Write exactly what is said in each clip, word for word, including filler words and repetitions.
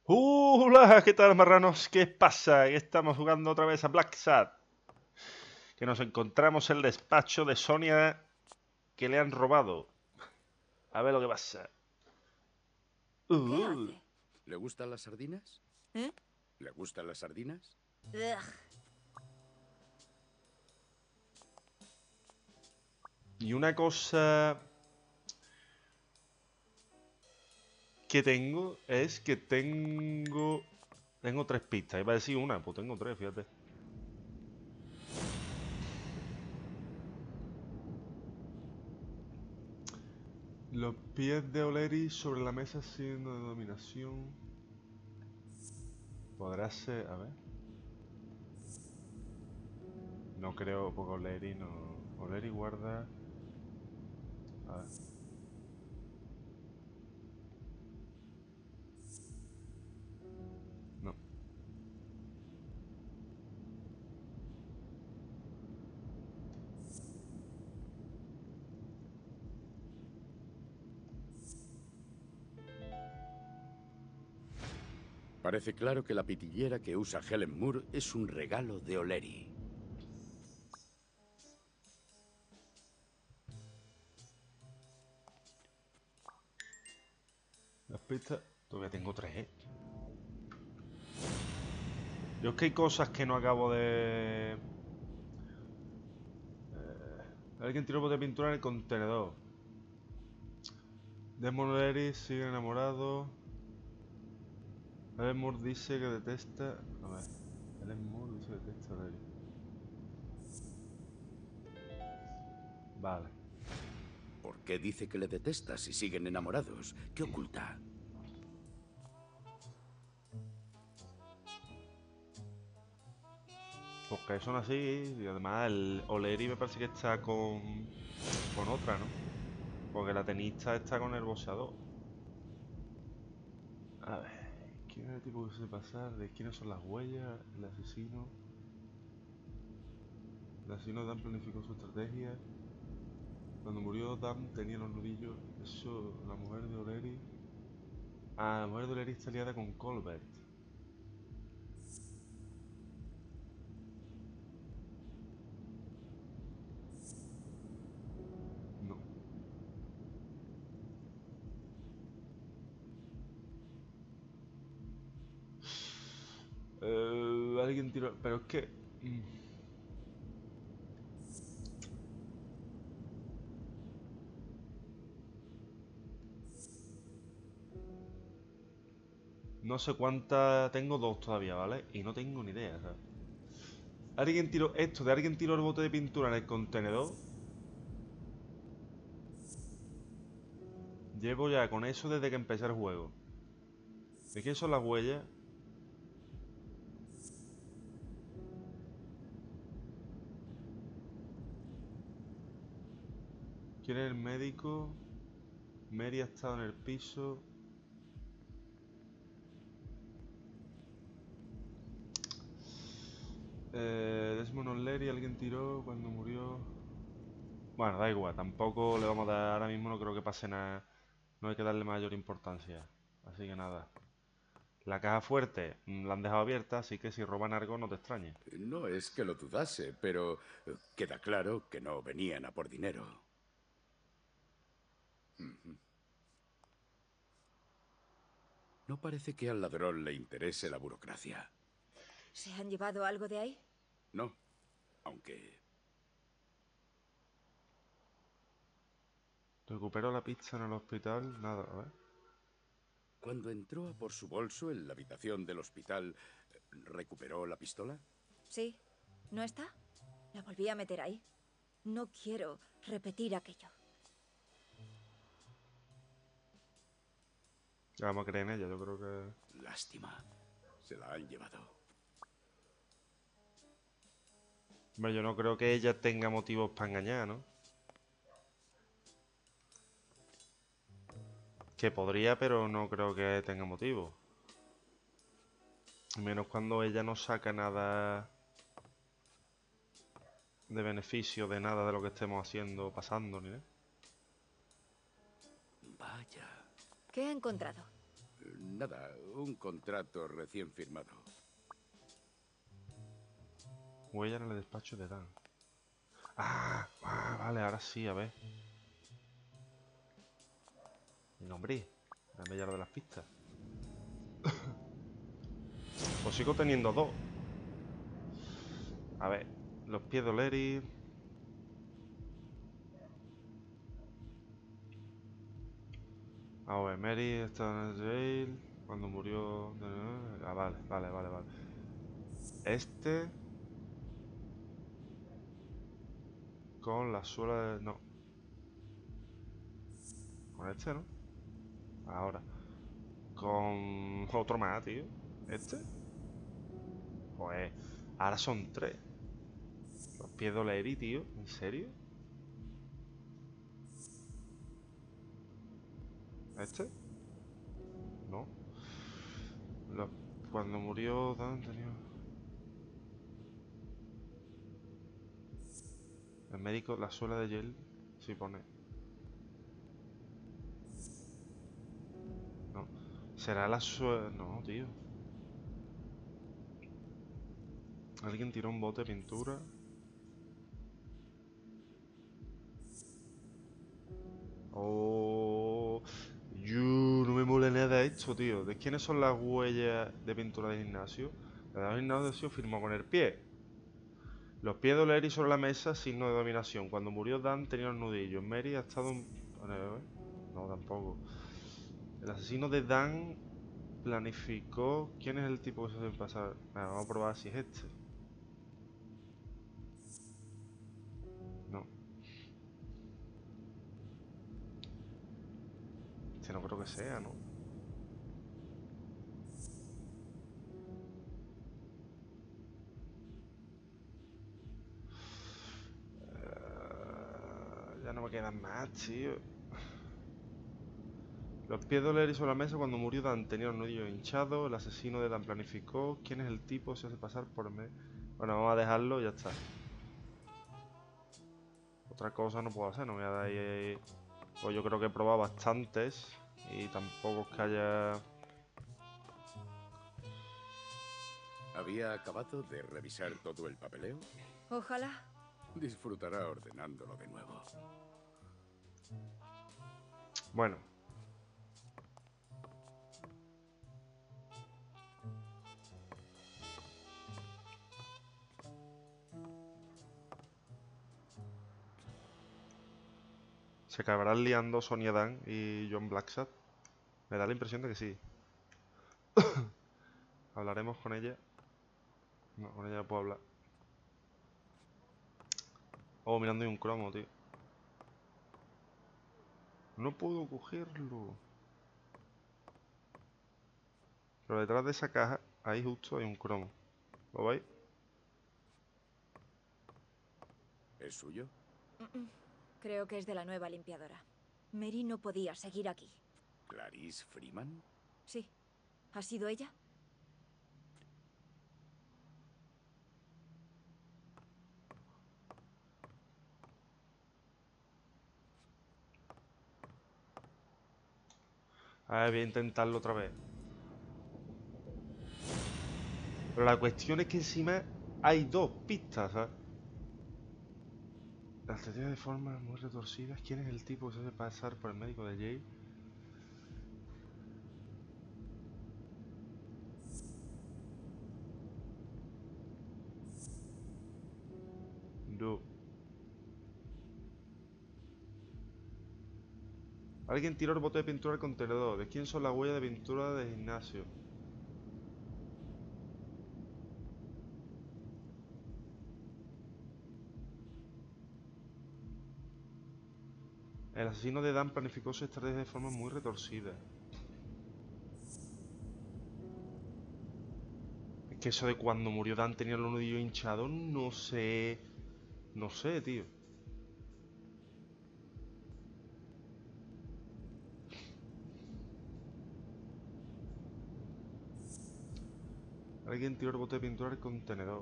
Hola, ¿qué tal, marranos? ¿Qué pasa? Que estamos jugando otra vez a Black Sad. Que nos encontramos el despacho de Sonia que le han robado. A ver lo que pasa. ¿Qué Uh, hace? ¿Le gustan las sardinas? ¿Eh? ¿Le gustan las sardinas? Ugh. y una cosa que tengo es que tengo... Tengo tres pistas. Iba a decir una, pues tengo tres, fíjate. Los pies de Oleri sobre la mesa siendo de dominación. Podrá ser... A ver. No creo, porque Oleri no... Oleri guarda... A ver. No. Parece claro que la pitillera que usa Helen Moore es un regalo de O'Leary. Las pistas... Todavía tengo tres, ¿eh? Yo es que hay cosas que no acabo de... Eh, alguien tiró bote de pintura en el contenedor. Desmond O'Leary sigue enamorado. Helen Moore dice que detesta... A ver... Helen Moore dice que detesta a O'Leary. Vale. ¿Por qué dice que le detesta si siguen enamorados? ¿Qué oculta? Porque son así y además el O'Leary me parece que está con... Con otra, ¿no? Porque la tenista está con el boxeador. A ver... ¿Quién es el tipo que se pasar? ¿De quiénes son las huellas? El asesino... El asesino Dan planificó su estrategia. Cuando murió Dan tenía los nudillos. Eso, la mujer de O'Leary. Ah, la mujer de O'Leary está liada con Colbert. No. Eh, alguien tiró. Pero es que. mm, No sé cuántas. Tengo dos todavía, ¿vale? Y no tengo ni idea, ¿sabes? Alguien tiró. Esto de alguien tiró el bote de pintura en el contenedor. Llevo ya con eso desde que empecé el juego. ¿De quién son las huellas? ¿Quién es el médico? Mary ha estado en el piso. Eh, Desmond O'Leary, alguien tiró cuando murió. Bueno, da igual, tampoco le vamos a dar. Ahora mismo no creo que pase nada. No hay que darle mayor importancia. Así que nada. La caja fuerte mm, la han dejado abierta, así que si roban algo no te extrañe. No es que lo dudase, pero eh, queda claro que no venían a por dinero. Ujú. No parece que al ladrón le interese la burocracia. ¿Se han llevado algo de ahí? No, aunque... Recuperó la pizza en el hospital. Nada, a ver. Cuando entró a por su bolso en la habitación del hospital, ¿recuperó la pistola? Sí. ¿No está? La volví a meter ahí. No quiero repetir aquello. Ya vamos a creer en ella, yo creo que... Lástima. Se la han llevado. Hombre, yo no creo que ella tenga motivos para engañar, ¿no? Que podría, pero no creo que tenga motivos. Menos cuando ella no saca nada de beneficio de nada de lo que estemos haciendo, pasando, ni nada. Vaya. ¿Qué ha encontrado? Nada, un contrato recién firmado. Huella en el despacho de Dan. Ah, ah, vale, ahora sí, a ver. Venga, hombre, dame ya lo de las pistas. Pues sigo teniendo dos. A ver, los pies de O'Leary. A ver, Mary está en el jail. Cuando murió. Ah, vale, vale, vale, vale. Este. Con la suela de. No. Con este, ¿no? Ahora. Con otro más, tío. ¿Este? Pues. Ahora son tres. Los pies de O'Leary, tío. ¿En serio? ¿Este? No. Los- Cuando murió Dan tenía... El médico, la suela de gel. Sí pone. No. ¿Será la suela? No, tío. Alguien tiró un bote de pintura. Oh. Yu, no me mola nada esto, tío. ¿De quiénes son las huellas de pintura de Ignacio? La de Ignacio firmó con el pie. Los pies de O'Leary sobre la mesa, signo de dominación. Cuando murió Dan tenía un nudillo. Mary ha estado... un- No, tampoco. El asesino de Dan planificó... ¿Quién es el tipo que se hace pasar? Venga, vamos a probar si es este. No. Este no creo que sea, ¿no? Eh, ya no me quedan más, tío. Los pies de O'Leary sobre la mesa cuando murió Dan tenía un nudillo hinchado. El asesino de Dan planificó. ¿Quién es el tipo que se hace pasar por mí? Bueno, vamos a dejarlo y ya está. Otra cosa no puedo hacer, no me voy a dar ahí... Pues yo creo que he probado bastantes. Y tampoco es que haya... ¿Había acabado de revisar todo el papeleo? Ojalá. Disfrutará ordenándolo de nuevo. Bueno. ¿Se acabarán liando Sonia Dan y John Blacksad? Me da la impresión de que sí. Hablaremos con ella. No, con ella no puedo hablar. Oh, mirando hay un cromo, tío. No puedo cogerlo. Pero detrás de esa caja, ahí justo hay un cromo. ¿Lo veis? ¿Es suyo? Mm, mm. Creo que es de la nueva limpiadora. Mary no podía seguir aquí. ¿Clarice Freeman? Sí. ¿Ha sido ella? A ver, voy a intentarlo otra vez. Pero la cuestión es que encima hay dos pistas, ¿sabes? Las teorías de formas muy retorcidas. ¿Quién es el tipo que se hace pasar por el médico de Jay? No. Alguien tiró el bote de pintura al contenedor. ¿De quién son las huellas de pintura de Ignacio? El asesino de Dan planificó su estrategia de forma muy retorcida. Es que eso de cuando murió Dan tenía el nudillo hinchado, no sé... No sé, tío. Alguien tiró el bote de pintura al contenedor.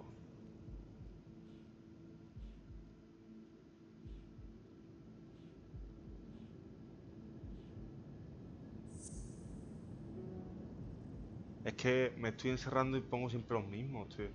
Es que me estoy encerrando y pongo siempre los mismos, tío.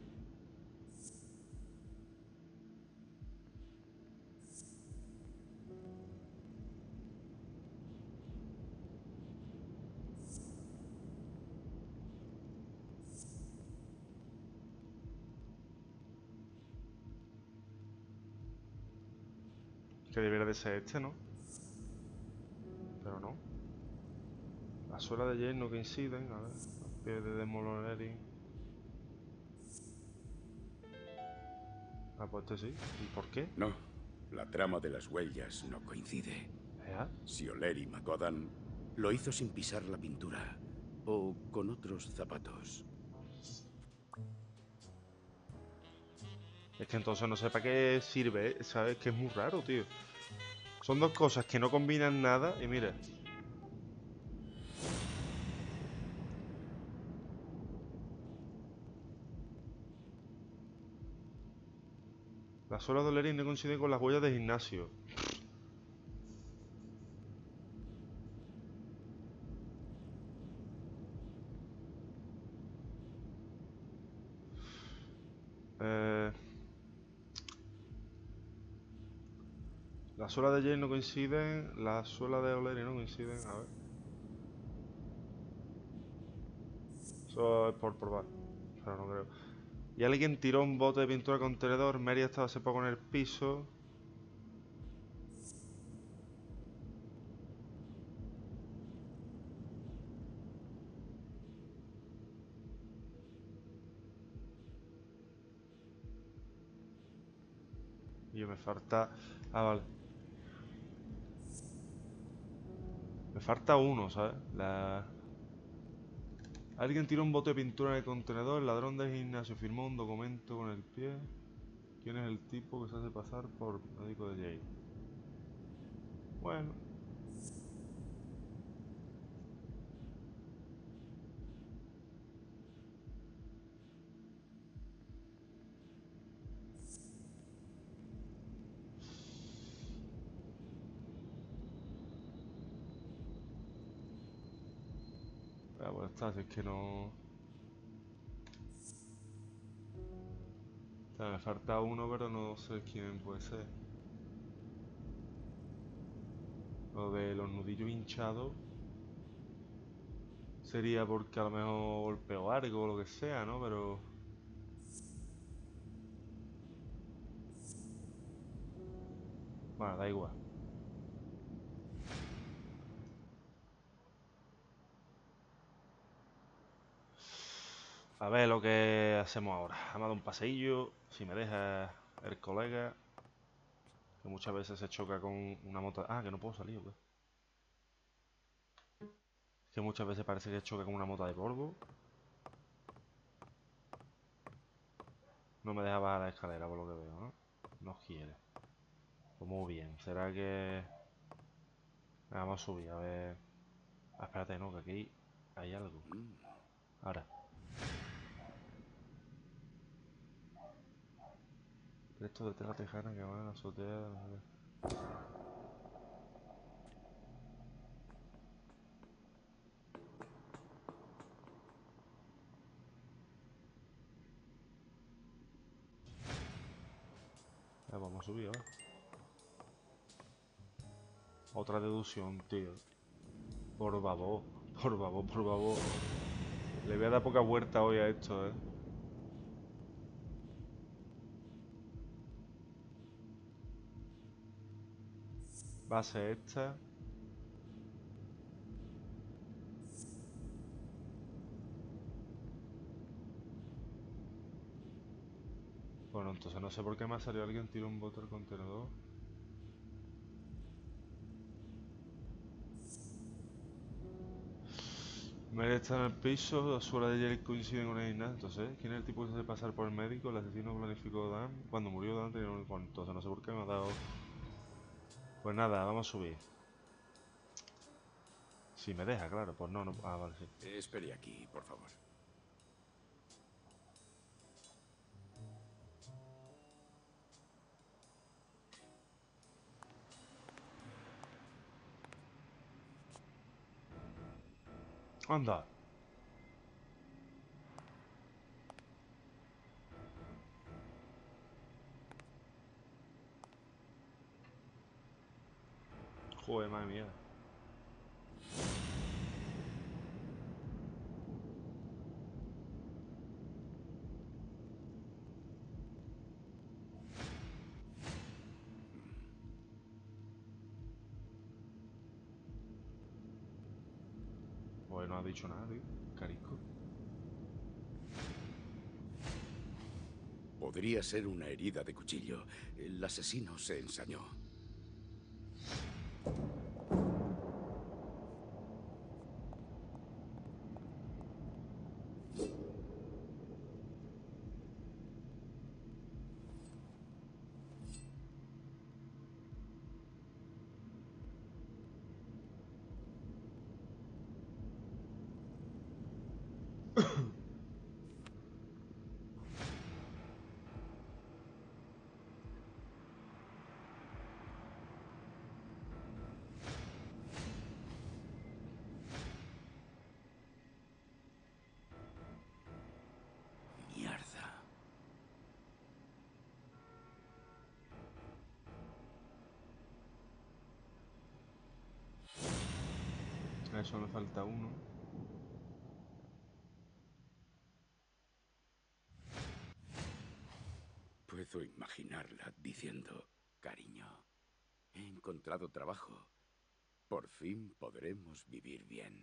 Que debería de ser este, ¿no? Pero no. Las suelas de Jane no coinciden. A ver, los pies de Demoloneri. Ah, pues este sí. ¿Y por qué? No, la trama de las huellas no coincide. ¿Eh? Si O'Leary mató a Dan, lo hizo sin pisar la pintura o con otros zapatos. Es que entonces no sé para qué sirve, ¿eh? ¿Sabes? Que es muy raro, tío. Son dos cosas que no combinan nada y mira. Las suelas de O'Leary no coinciden con las huellas de gimnasio. Eh... Las suelas de Jane no coinciden, las suelas de O'Leary no coinciden. A ver. Eso es por probar. Pero no creo. Y alguien tiró un bote de pintura al contenedor. Mary estaba hace poco en el piso. Y me falta... Ah, vale. Me falta uno, ¿sabes? La... Alguien tiró un bote de pintura en el contenedor. El ladrón del gimnasio firmó un documento con el pie. ¿Quién es el tipo que se hace pasar por médico de Jane? Bueno. Ah, pues está, si es que no... O sea, me falta uno, pero no sé quién puede ser. Lo de los nudillos hinchados sería porque a lo mejor golpeó algo o lo que sea, ¿no? Pero... Bueno, da igual. A ver lo que hacemos ahora. Vamos a dar un paseillo. Si me deja el colega. Que muchas veces se choca con una moto... Ah, que no puedo salir, ¿o qué? Que muchas veces parece que choca con una moto de polvo. No me deja bajar la escalera por lo que veo, ¿no? No quiere. Pues muy bien. ¿Será que...? Vamos a subir, a ver... Ah, espérate, no, que aquí hay algo. Mm. Ahora. Esto de tela tejana que va en la azotea... Ah, vamos a subir, a ver. Otra deducción, tío. Por favor, por favor, por favor. Le voy a dar poca vuelta hoy a esto, eh. Va a ser esta. Bueno, entonces no sé por qué me ha salido alguien tira un bote al contenedor. Mary está en el piso, las suelas de Jerry coinciden con el gimnasio. Entonces, ¿quién es el tipo que se hace pasar por el médico? El asesino planificó Dan. Cuando murió Dan tenía un... Bueno, entonces no sé por qué me ha dado... Pues nada, vamos a subir. Si me deja, claro. Pues no, no... Ah, vale, sí. Espere aquí, por favor. Anda. Joder, madre mía. Joder, no ha dicho nada, tío. Carisco. Podría ser una herida de cuchillo. El asesino se ensañó. Mierda. A eso me falta uno. Puedo imaginarla diciendo, cariño, he encontrado trabajo. Por fin podremos vivir bien.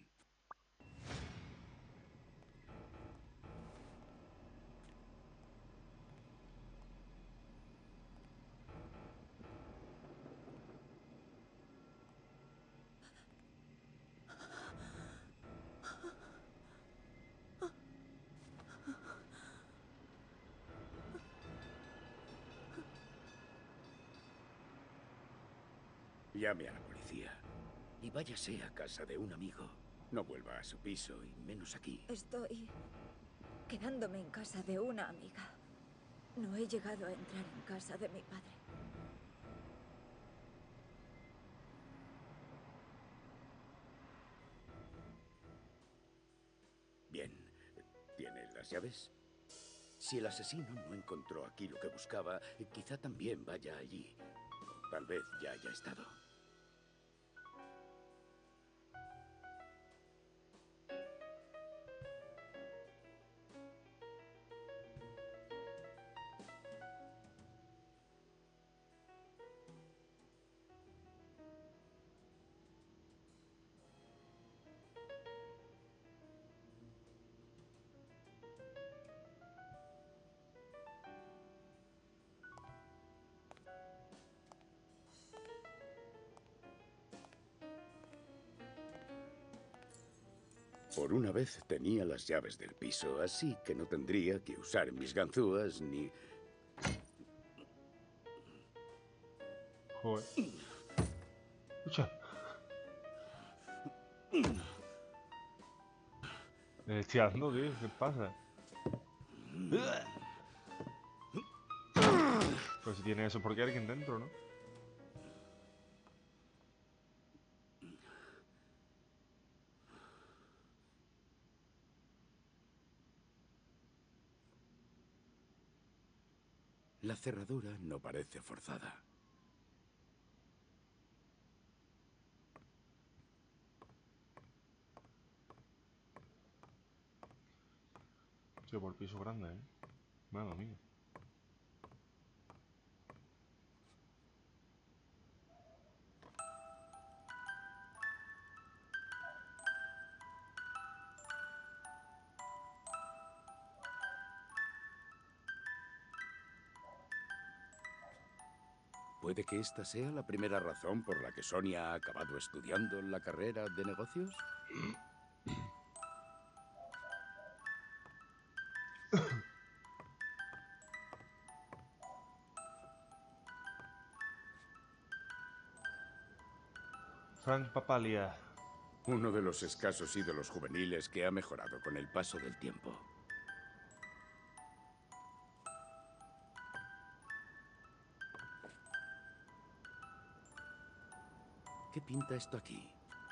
Llame a la policía y váyase a casa de un amigo. No vuelva a su piso y menos aquí. Estoy quedándome en casa de una amiga. No he llegado a entrar en casa de mi padre. Bien, ¿tiene las llaves? Si el asesino no encontró aquí lo que buscaba, quizá también vaya allí. Tal vez ya haya estado. Por una vez tenía las llaves del piso, así que no tendría que usar mis ganzúas ni... Joder. Escucha. Le estoy dando, tío. ¿Qué pasa? Pero si tiene eso, ¿por qué hay alguien dentro, no? La cerradura no parece forzada. Tío, por piso grande, ¿eh? Madre mía. ¿Puede que esta sea la primera razón por la que Sonia ha acabado estudiando la carrera de negocios? Frank Papalia. Uno de los escasos ídolos juveniles que ha mejorado con el paso del tiempo. ¿Qué pinta esto aquí?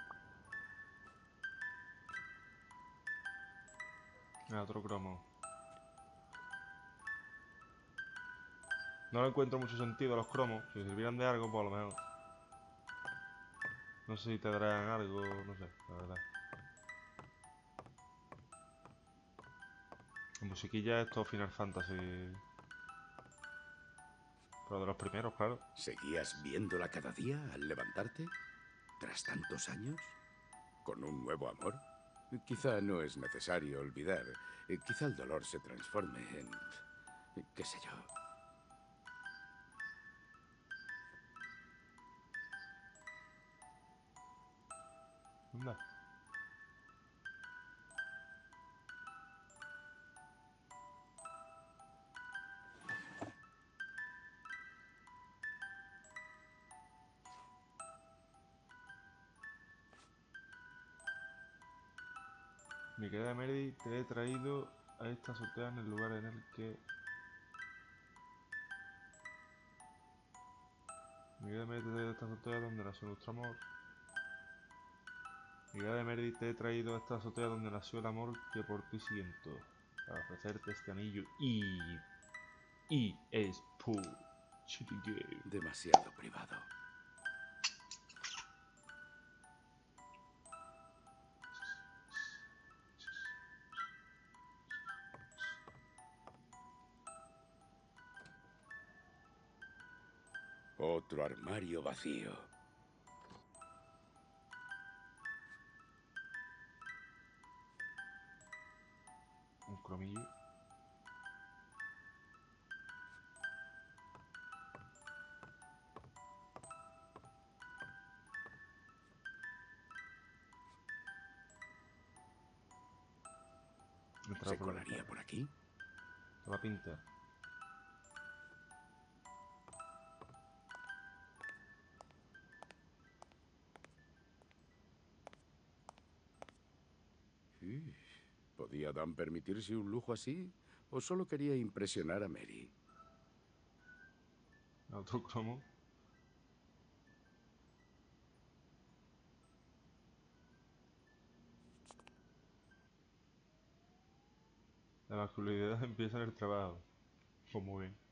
Ah, otro cromo. No le encuentro mucho sentido a los cromos. Si sirvieran de algo, pues a lo mejor. No sé si te darán algo, no sé, la verdad. La musiquilla es todo Final Fantasy. Pero de los primeros, claro. ¿Seguías viéndola cada día al levantarte? ¿Tras tantos años? ¿Con un nuevo amor? Quizá no es necesario olvidar. Eh, Quizá el dolor se transforme en... qué sé yo. Anda. Mi querida Mary, te he traído a esta azotea en el lugar en el que... Mi querida Mary, te he traído a esta azotea donde nació nuestro amor. Mi querida Mary, te he traído a esta azotea donde nació el amor que por ti siento. Para ofrecerte este anillo y... Y es por... Chitty Demasiado privado. Otro armario vacío. Un cromillo. Entrar ¿Se por la colaría ventana. por aquí? Te va a pintar. Sí. ¿Podía Dan permitirse un lujo así? ¿O solo quería impresionar a Mary? Otro cromo. La masculinidad empieza en el trabajo. Pues muy bien.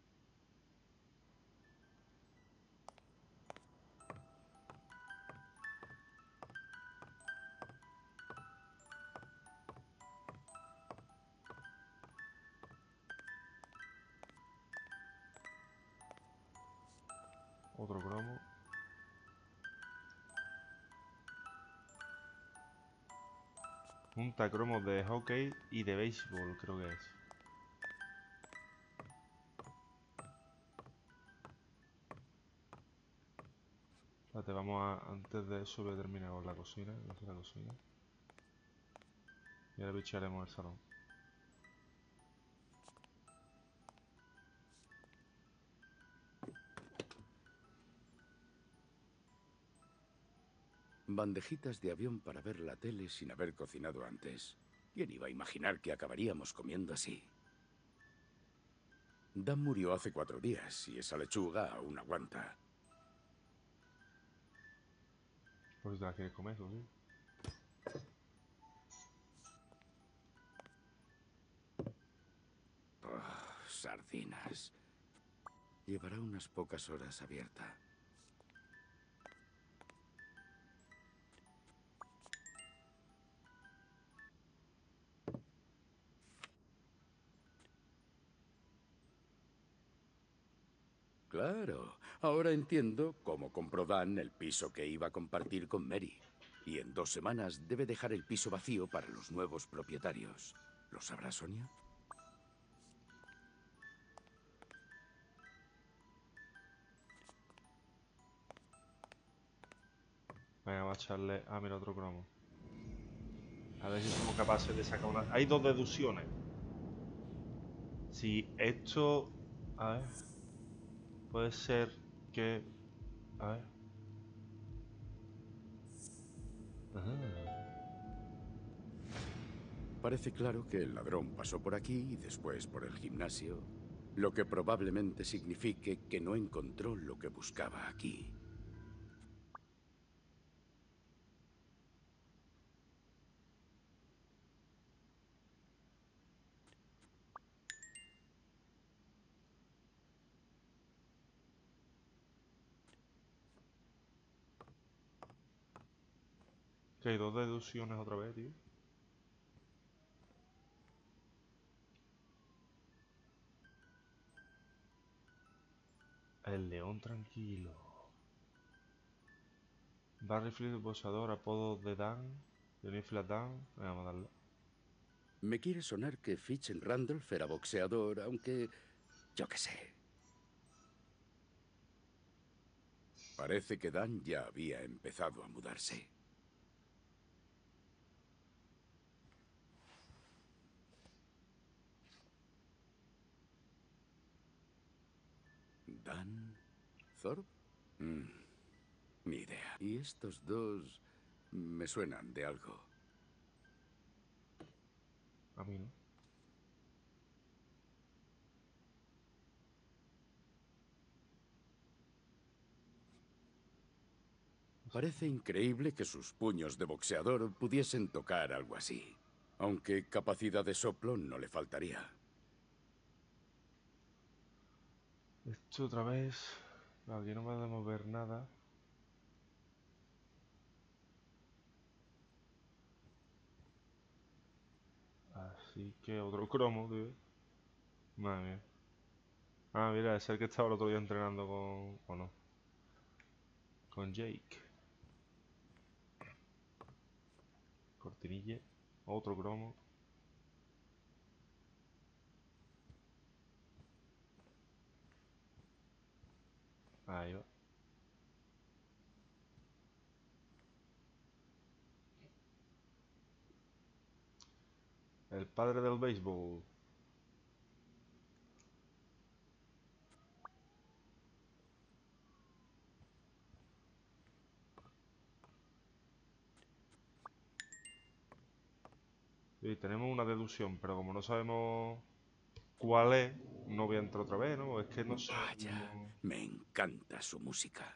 Otro cromo. Junta cromos de hockey y de béisbol, creo que es. Espérate, vamos a... Antes de eso voy a terminar con la cocina. Voy a hacer la cocina. Y ahora bicharemos el salón. Bandejitas de avión para ver la tele sin haber cocinado antes. ¿Quién iba a imaginar que acabaríamos comiendo así? Dan murió hace cuatro días y esa lechuga aún aguanta. Por si te la quieres comer, eso sí. Oh, sardinas. Llevará unas pocas horas abierta. Claro, ahora entiendo cómo compró Dan el piso que iba a compartir con Mary. Y en dos semanas debe dejar el piso vacío para los nuevos propietarios. ¿Lo sabrá Sonia? Venga, vamos a echarle... Ah, mira, otro cromo. A ver si somos capaces de sacar una... Hay dos deducciones. Si esto... A ver... Puede ser que... A ver... Ah. Parece claro que el ladrón pasó por aquí y después por el gimnasio, lo que probablemente signifique que no encontró lo que buscaba aquí. Que hay dos deducciones otra vez, tío. El león tranquilo. Barry Flint, boxeador, apodo de Dan. Jennifer Dan. Vamos a darle. Me quiere sonar que Fitch Randolph era boxeador, aunque... yo qué sé. Parece que Dan ya había empezado a mudarse. ¿Dan Thorpe? Mm, ni idea. Y estos dos me suenan de algo. A mí no. Parece increíble que sus puños de boxeador pudiesen tocar algo así. Aunque capacidad de soplo no le faltaría. Esto otra vez. Aquí no podemos ver nada. Así que otro cromo, tío. Madre mía. Ah, mira, es el que estaba el otro día entrenando con... ¿O no? Con Jake. Cortinilla. Otro cromo. Ahí va. El padre del béisbol. Sí, tenemos una deducción, pero como no sabemos cuál es, no voy a entrar otra vez, ¿no? Es que no sé. Vaya, No... me encanta su música.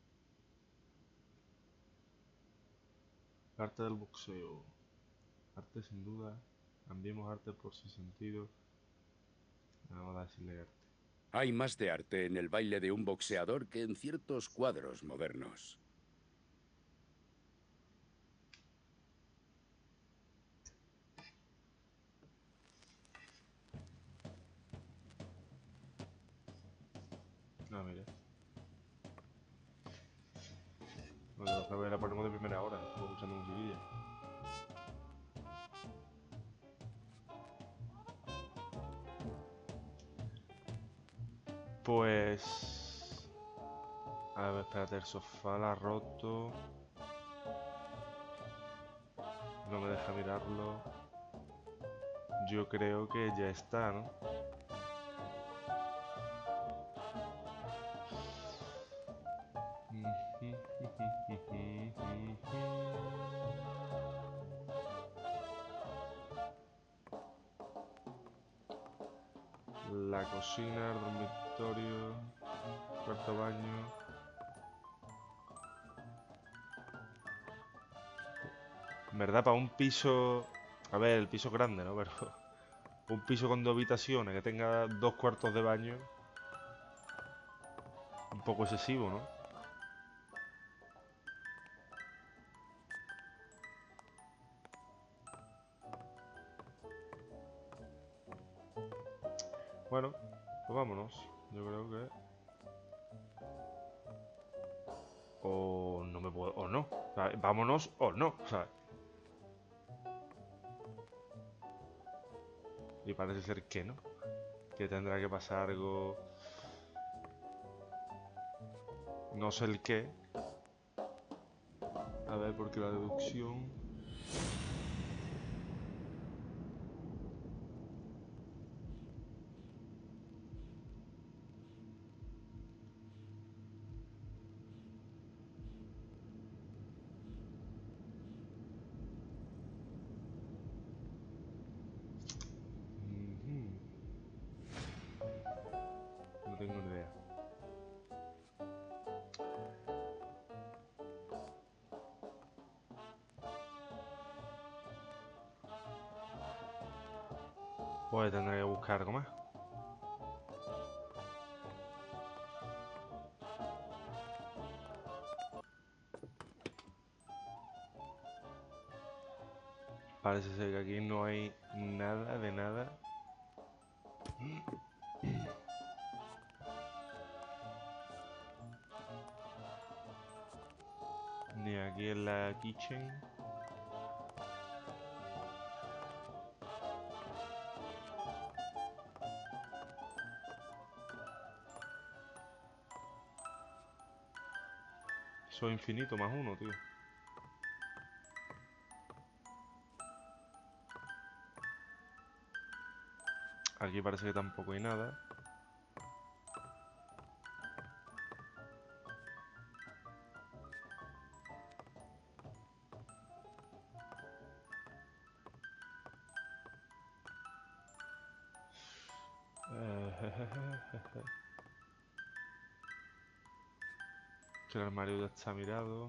Arte del boxeo. Arte sin duda. Cambiemos arte por su sentido. Vamos a decirle arte. Hay más de arte en el baile de un boxeador que en ciertos cuadros modernos. Ah, mira. Bueno, otra vez la ponemos de primera hora. Estoy escuchando musiquilla. Pues... A ver, espérate, el sofá la ha roto. No me deja mirarlo. Yo creo que ya está, ¿no? La cocina, el dormitorio, cuarto baño. En verdad, para un piso... A ver, el piso es grande, ¿no? Pero un piso con dos habitaciones que tenga dos cuartos de baño... Un poco excesivo, ¿no? Bueno, pues vámonos. Yo creo que... O no me puedo... O no. O sea, vámonos o no, ¿sabes? Y parece ser que no. Que tendrá que pasar algo... No sé el qué. A ver, porque la deducción... Ujú. No tengo ni idea. Pues tendré que buscar algo más. Parece ser que aquí no hay nada de nada. Ni aquí en la kitchen. Eso es infinito más uno, tío. Aquí parece que tampoco hay nada. Que el armario ya está mirado.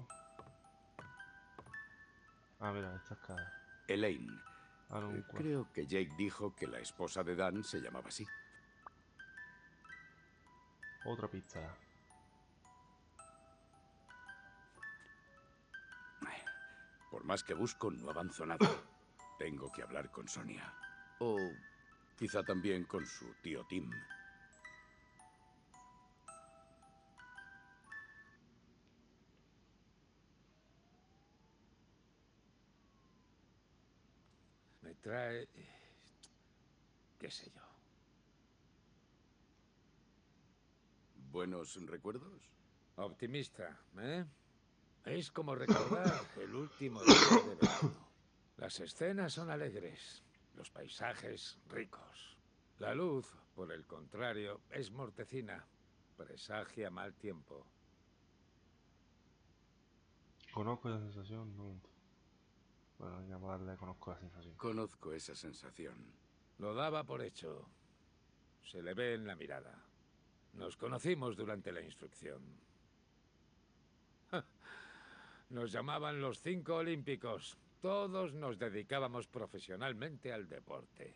Ah, mira, esta escala. Elaine. Ahora un Eh, cuarto. Creo que Jake dijo que la esposa de Dan se llamaba así. Otra pista. Por más que busco, no avanzo nada. Tengo que hablar con Sonia. O quizá también con su tío Tim. Me trae... qué sé yo. ¿Buenos recuerdos? Optimista, ¿eh? Es como recordar el último día de verano. Las escenas son alegres, los paisajes ricos. La luz, por el contrario, es mortecina, presagia mal tiempo. Conozco esa sensación, no. Bueno, ya a darle conozco la sensación. Conozco esa sensación. Lo daba por hecho. Se le ve en la mirada. Nos conocimos durante la instrucción. Nos llamaban los cinco olímpicos. Todos nos dedicábamos profesionalmente al deporte.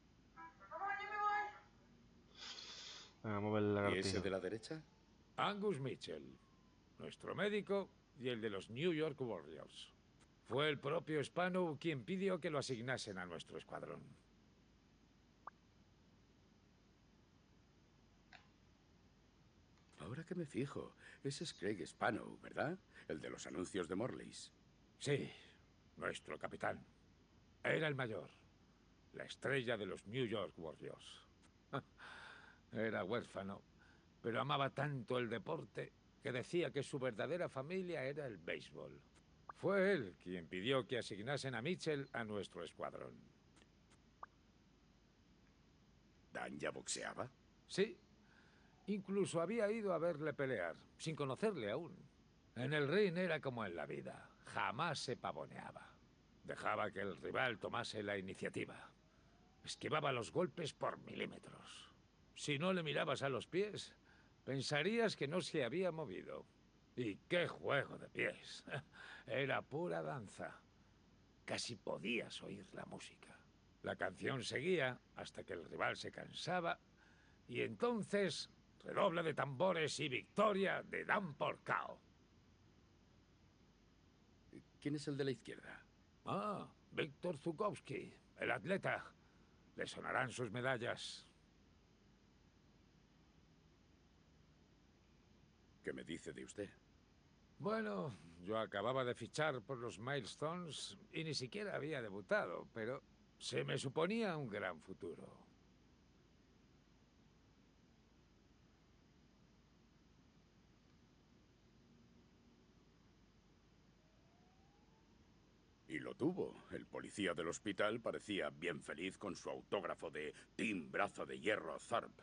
Venga, vamos a ver el ¿Y ese lagartijo. de la derecha? Angus Mitchell, nuestro médico y el de los New York Warriors. Fue el propio Spano quien pidió que lo asignasen a nuestro escuadrón. Ahora que me fijo, ese es Craig Spano, ¿verdad? El de los anuncios de Morley's. Sí, nuestro capitán. Era el mayor, la estrella de los New York Warriors. Era huérfano, pero amaba tanto el deporte que decía que su verdadera familia era el béisbol. Fue él quien pidió que asignasen a Mitchell a nuestro escuadrón. ¿Dan ya boxeaba? Sí, incluso había ido a verle pelear, sin conocerle aún. En el ring era como en la vida, jamás se pavoneaba. Dejaba que el rival tomase la iniciativa. Esquivaba los golpes por milímetros. Si no le mirabas a los pies, pensarías que no se había movido. Y qué juego de pies. Era pura danza. Casi podías oír la música. La canción seguía hasta que el rival se cansaba y entonces redoble de tambores y victoria de Dan por K O. ¿Quién es el de la izquierda? Ah, Víctor Zukowski, el atleta. Le sonarán sus medallas. ¿Qué me dice de usted? Bueno, yo acababa de fichar por los Milestones y ni siquiera había debutado, pero se me suponía un gran futuro. Y lo tuvo. El policía del hospital parecía bien feliz con su autógrafo de Team Brazo de Hierro Thorpe.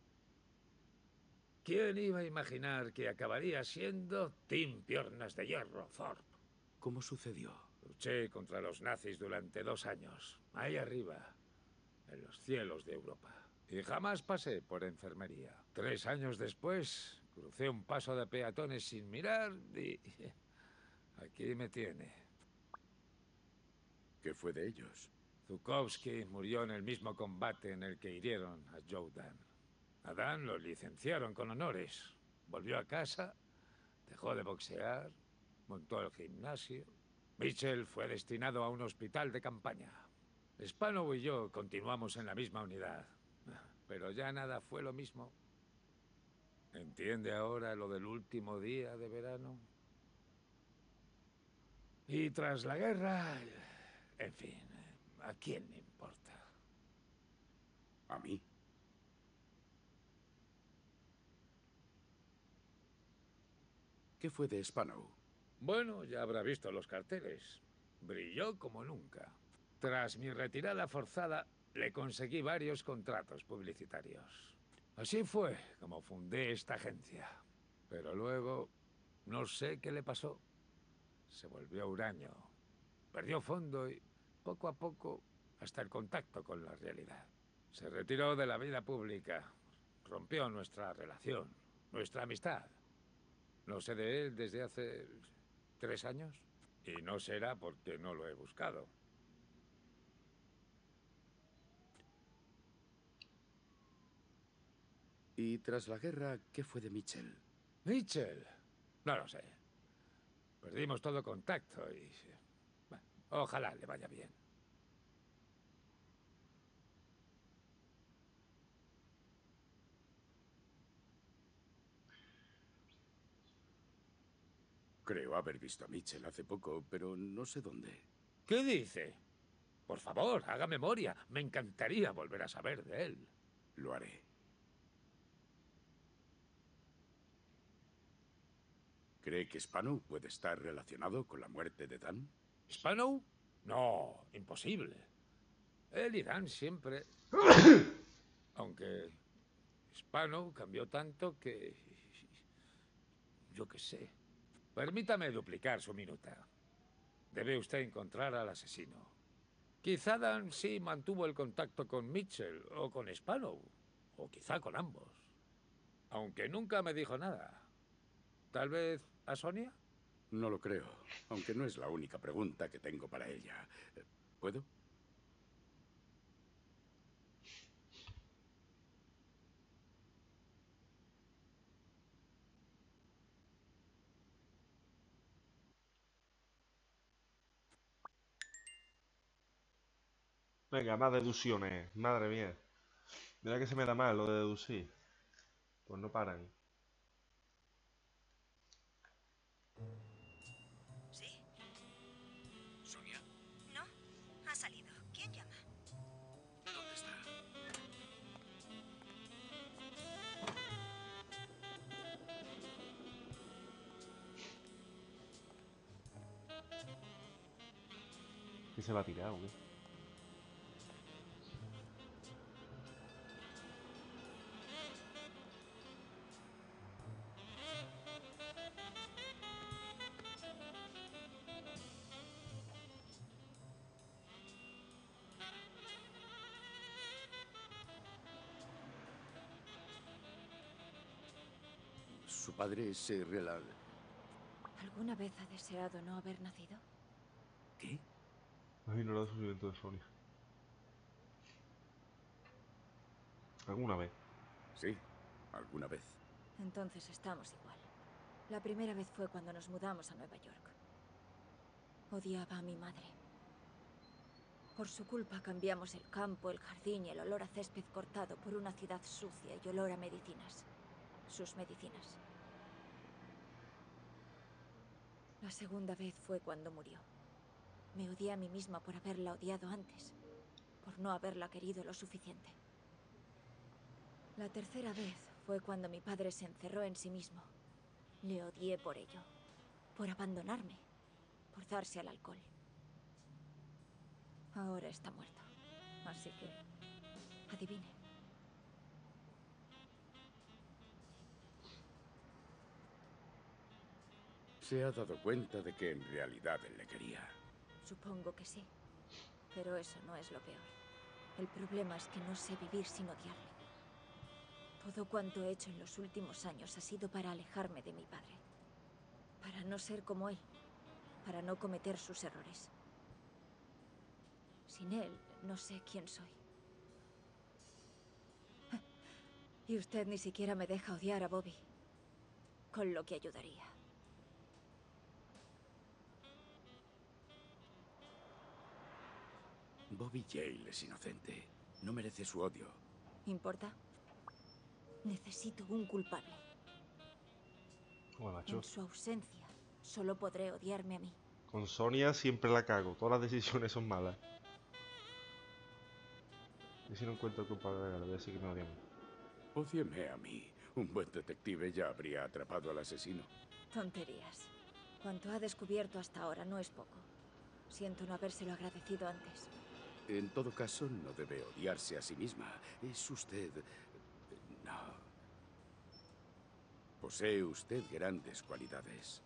¿Quién iba a imaginar que acabaría siendo Team Piernas de Hierro Thorpe? ¿Cómo sucedió? Luché contra los nazis durante dos años, ahí arriba, en los cielos de Europa. Y jamás pasé por enfermería. Tres años después, crucé un paso de peatones sin mirar y... aquí me tiene. ¿Qué fue de ellos? Zukowski murió en el mismo combate en el que hirieron a Joe Dan. A Dan lo licenciaron con honores. Volvió a casa, dejó de boxear, montó el gimnasio Mitchell fue destinado a un hospital de campaña. Spanow y yo continuamos en la misma unidad. Pero ya nada fue lo mismo. ¿Entiende ahora lo del último día de verano? Y tras la guerra... En fin, ¿a quién le importa? ¿A mí? ¿Qué fue de Spanow? Bueno, ya habrá visto los carteles. Brilló como nunca. Tras mi retirada forzada, le conseguí varios contratos publicitarios. Así fue como fundé esta agencia. Pero luego, no sé qué le pasó. Se volvió huraño. Perdió fondo y, poco a poco, hasta el contacto con la realidad. Se retiró de la vida pública. Rompió nuestra relación, nuestra amistad. No sé de él desde hace tres años. Y no será porque no lo he buscado. Y tras la guerra, ¿qué fue de Mitchell? Mitchell. No lo sé. Perdimos todo contacto y... bueno, ojalá le vaya bien. Creo haber visto a Mitchell hace poco, pero no sé dónde. ¿Qué dice? Por favor, haga memoria. Me encantaría volver a saber de él. Lo haré. ¿Cree que Spanow puede estar relacionado con la muerte de Dan? ¿Spanow? No, imposible. Él y Dan siempre... Aunque Spanow cambió tanto que... yo qué sé. Permítame duplicar su minuta. Debe usted encontrar al asesino. Quizá Dan sí mantuvo el contacto con Mitchell o con Spanow. O quizá con ambos. Aunque nunca me dijo nada. ¿Tal vez a Sonia? No lo creo, aunque no es la única pregunta que tengo para ella. ¿Puedo? Venga, más deducciones. Madre mía. Mira que se me da mal lo de deducir. Pues no paran. ¿Sí? ¿Sonia? No, ha salido. ¿Quién llama? ¿Dónde está? ¿Qué se va a tirar o qué? Su padre se rela... ¿Alguna vez ha deseado no haber nacido? ¿Qué? Ay, no le da sufrimiento de Sonia. ¿Alguna vez? Sí, alguna vez. Entonces estamos igual. La primera vez fue cuando nos mudamos a Nueva York. Odiaba a mi madre. Por su culpa cambiamos el campo, el jardín y el olor a césped cortado por una ciudad sucia y olor a medicinas. Sus medicinas. La segunda vez fue cuando murió. Me odié a mí misma por haberla odiado antes, por no haberla querido lo suficiente. La tercera vez fue cuando mi padre se encerró en sí mismo. Le odié por ello, por abandonarme, por darse al alcohol. Ahora está muerto, así que adivine. Se ha dado cuenta de que en realidad él le quería. Supongo que sí, pero eso no es lo peor. El problema es que no sé vivir sin odiarle. Todo cuanto he hecho en los últimos años ha sido para alejarme de mi padre. Para no ser como él. Para no cometer sus errores. Sin él, no sé quién soy. Y usted ni siquiera me deja odiar a Bobby. Con lo que ayudaría. Bobby Yale es inocente. No merece su odio. ¿Importa? Necesito un culpable. Joder, macho. En su ausencia, solo podré odiarme a mí. Con Sonia siempre la cago. Todas las decisiones son malas. Y si no encuentro el culpable, le voy a decir que me odian. Ódieme a mí. Un buen detective ya habría atrapado al asesino. Tonterías. Cuanto ha descubierto hasta ahora no es poco. Siento no habérselo agradecido antes. En todo caso, no debe odiarse a sí misma. Es usted... No. Posee usted grandes cualidades.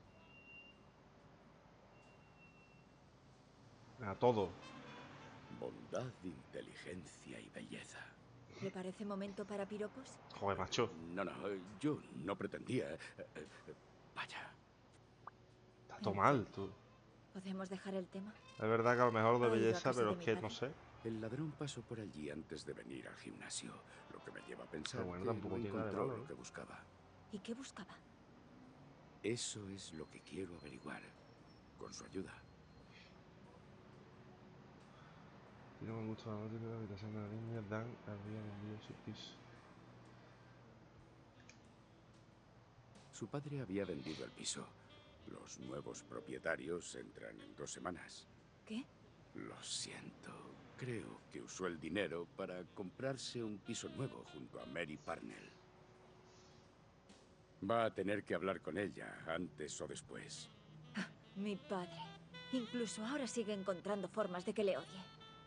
A todo. Bondad, inteligencia y belleza. ¿Le parece momento para piropos? Joder, macho. No, no, yo no pretendía... eh, eh, Vaya. Está todo En mal, fin. tú. ¿Podemos dejar el tema? Es verdad que a lo mejor de ¿Ha ido a belleza, casa pero de es mi que padre? no sé. El ladrón pasó por allí antes de venir al gimnasio, lo que me lleva a pensar Pero bueno, que tampoco no tiene nada de encontró malo, lo ¿no? que buscaba. ¿Y qué buscaba? Eso es lo que quiero averiguar, con su ayuda. Tiene buen gusto la noche, pero la habitación de la niña, Dan había vendido su piso. Su padre había vendido el piso. Los nuevos propietarios entran en dos semanas. ¿Qué? Lo siento. Creo que usó el dinero para comprarse un piso nuevo junto a Mary Parnell. Va a tener que hablar con ella, antes o después. Mi padre. Incluso ahora sigue encontrando formas de que le odie.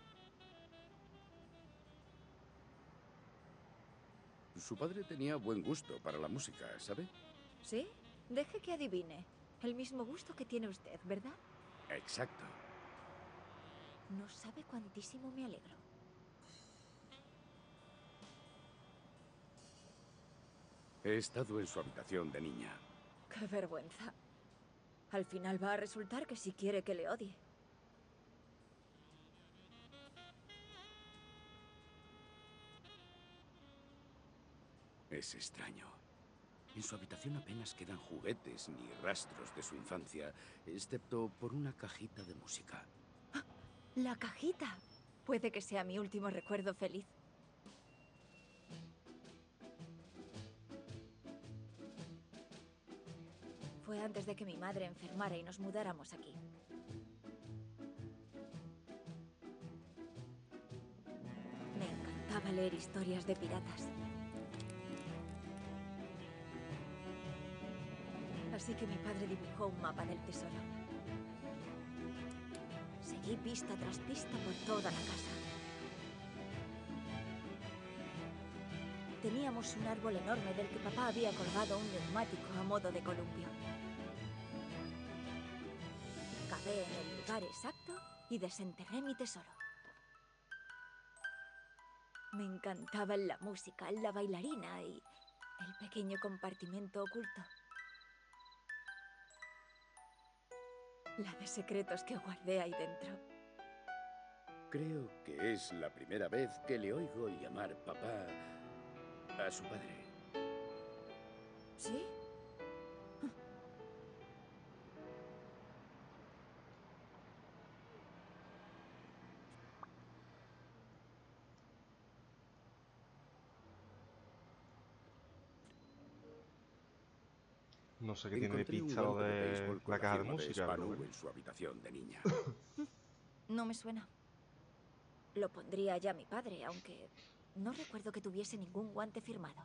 Su padre tenía buen gusto para la música, ¿sabe? ¿Sí? Deje que adivine. El mismo gusto que tiene usted, ¿verdad? Exacto. No sabe cuantísimo me alegro. He estado en su habitación de niña. ¡Qué vergüenza! Al final va a resultar que sí quiere que le odie. Es extraño. En su habitación apenas quedan juguetes ni rastros de su infancia, excepto por una cajita de música. ¡La cajita! Puede que sea mi último recuerdo feliz. Fue antes de que mi madre enfermara y nos mudáramos aquí. Me encantaba leer historias de piratas. Así que mi padre dibujó un mapa del tesoro. Seguí pista tras pista por toda la casa. Teníamos un árbol enorme del que papá había colgado un neumático a modo de columpio. Cavé en el lugar exacto y desenterré mi tesoro. Me encantaba la música, la bailarina y el pequeño compartimento oculto. La de secretos que guardé ahí dentro. Creo que es la primera vez que le oigo llamar papá a su padre. ¿Sí? No sé qué tiene de Encontré un pista lo guante de de béisbol con la la caja de firma de música, pero Spanu bueno. en su habitación de niña. No me suena. Lo pondría ya mi padre, aunque no recuerdo que tuviese ningún guante firmado.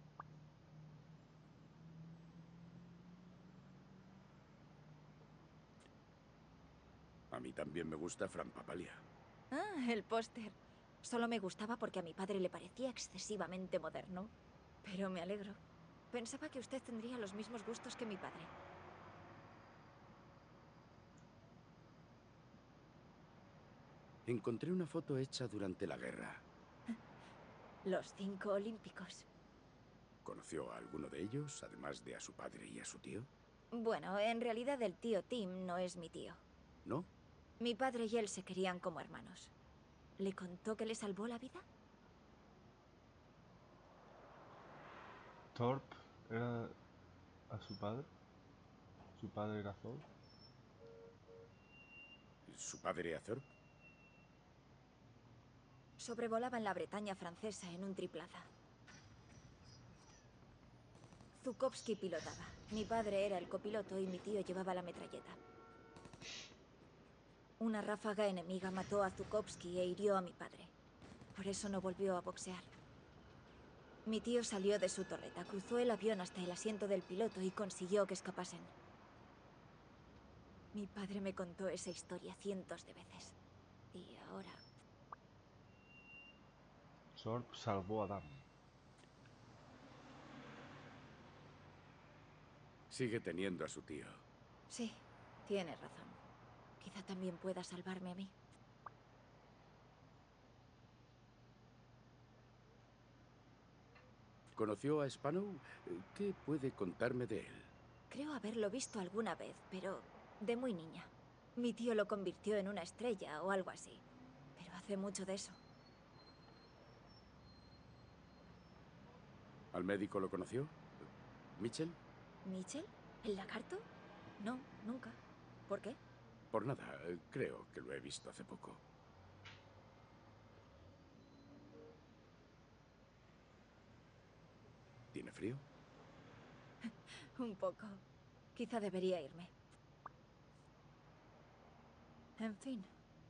A mí también me gusta Fran Papalia. Ah, el póster. Solo me gustaba porque a mi padre le parecía excesivamente moderno. Pero me alegro. Pensaba que usted tendría los mismos gustos que mi padre. Encontré una foto hecha durante la guerra. Los cinco olímpicos. ¿Conoció a alguno de ellos, además de a su padre y a su tío? Bueno, en realidad el tío Tim no es mi tío. ¿No? Mi padre y él se querían como hermanos. ¿Le contó que le salvó la vida? Thorpe era a su padre. Su padre era Thorpe. ¿Su padre a Thorpe? Sobrevolaban la Bretaña francesa en un triplaza. Zhukovsky pilotaba. Mi padre era el copiloto y mi tío llevaba la metralleta. Una ráfaga enemiga mató a Zhukovsky e hirió a mi padre. Por eso no volvió a boxear. Mi tío salió de su torreta, cruzó el avión hasta el asiento del piloto y consiguió que escapasen. Mi padre me contó esa historia cientos de veces. Y ahora... Sorb salvó a Dan. Sigue teniendo a su tío. Sí, tienes razón. Quizá también pueda salvarme a mí. ¿Conoció a Spanow? ¿Qué puede contarme de él? Creo haberlo visto alguna vez, pero de muy niña. Mi tío lo convirtió en una estrella o algo así. Pero hace mucho de eso. ¿Al médico lo conoció? ¿Mitchell? ¿Mitchell? ¿El lagarto? No, nunca. ¿Por qué? Por nada, creo que lo he visto hace poco. ¿Tiene frío? Un poco. Quizá debería irme. En fin.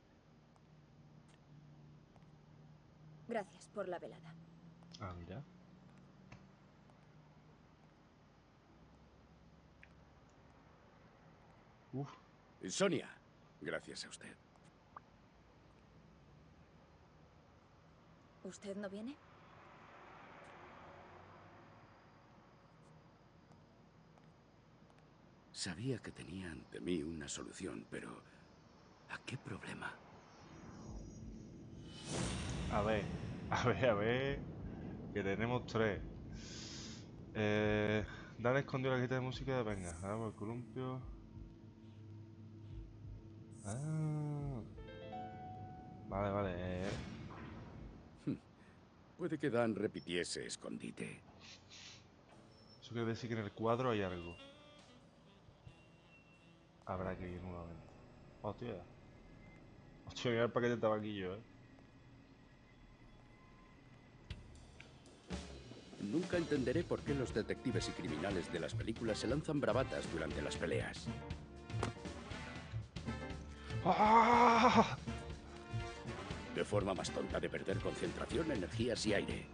Gracias por la velada. Ah, mira. Uf. Sonia, gracias a usted. ¿Usted no viene? Sabía que tenía ante mí una solución, pero ¿a qué problema? A ver, a ver, a ver. Que tenemos tres. Eh, Dan escondió la cajita de música. Venga, vamos al columpio. Ah. Vale, vale. eh. Puede que Dan repitiese escondite. Eso quiere decir que en el cuadro hay algo. Habrá que ir nuevamente. Hostia. Hostia, mira el paquete de tabaquillo, eh. Nunca entenderé por qué los detectives y criminales de las películas se lanzan bravatas durante las peleas. ¡Ah! De forma más tonta de perder concentración, energías y aire.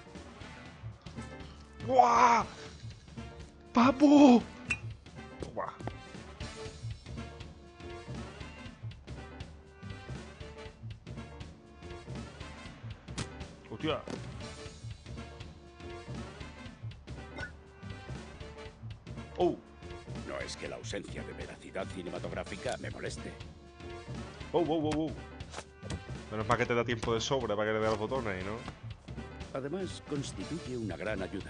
¡Buah! ¡Papu! ¡Buah! ¡Hostia! ¡Oh! No es que la ausencia de veracidad cinematográfica me moleste. ¡Oh, oh, oh, oh! Menos mal que te da tiempo de sobra para que le dé los botones, ¿no? Además, constituye una gran ayuda.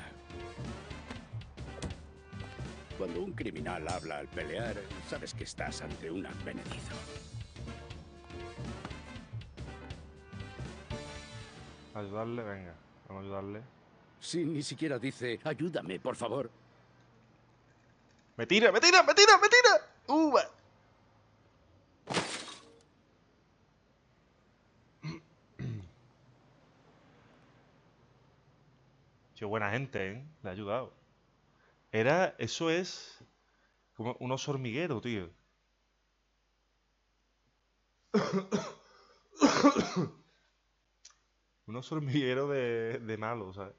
Cuando un criminal habla al pelear, sabes que estás ante un advenedizo. Ayudarle, venga. Vamos a ayudarle. Si ni siquiera dice, ayúdame, por favor. ¡Me tira, me tira, me tira, me tira! ¡Uh! va. Qué buena gente, ¿eh? Le ha ayudado. Era... Eso es... Como un oso hormiguero, tío. Un oso hormiguero de, de malo, ¿sabes?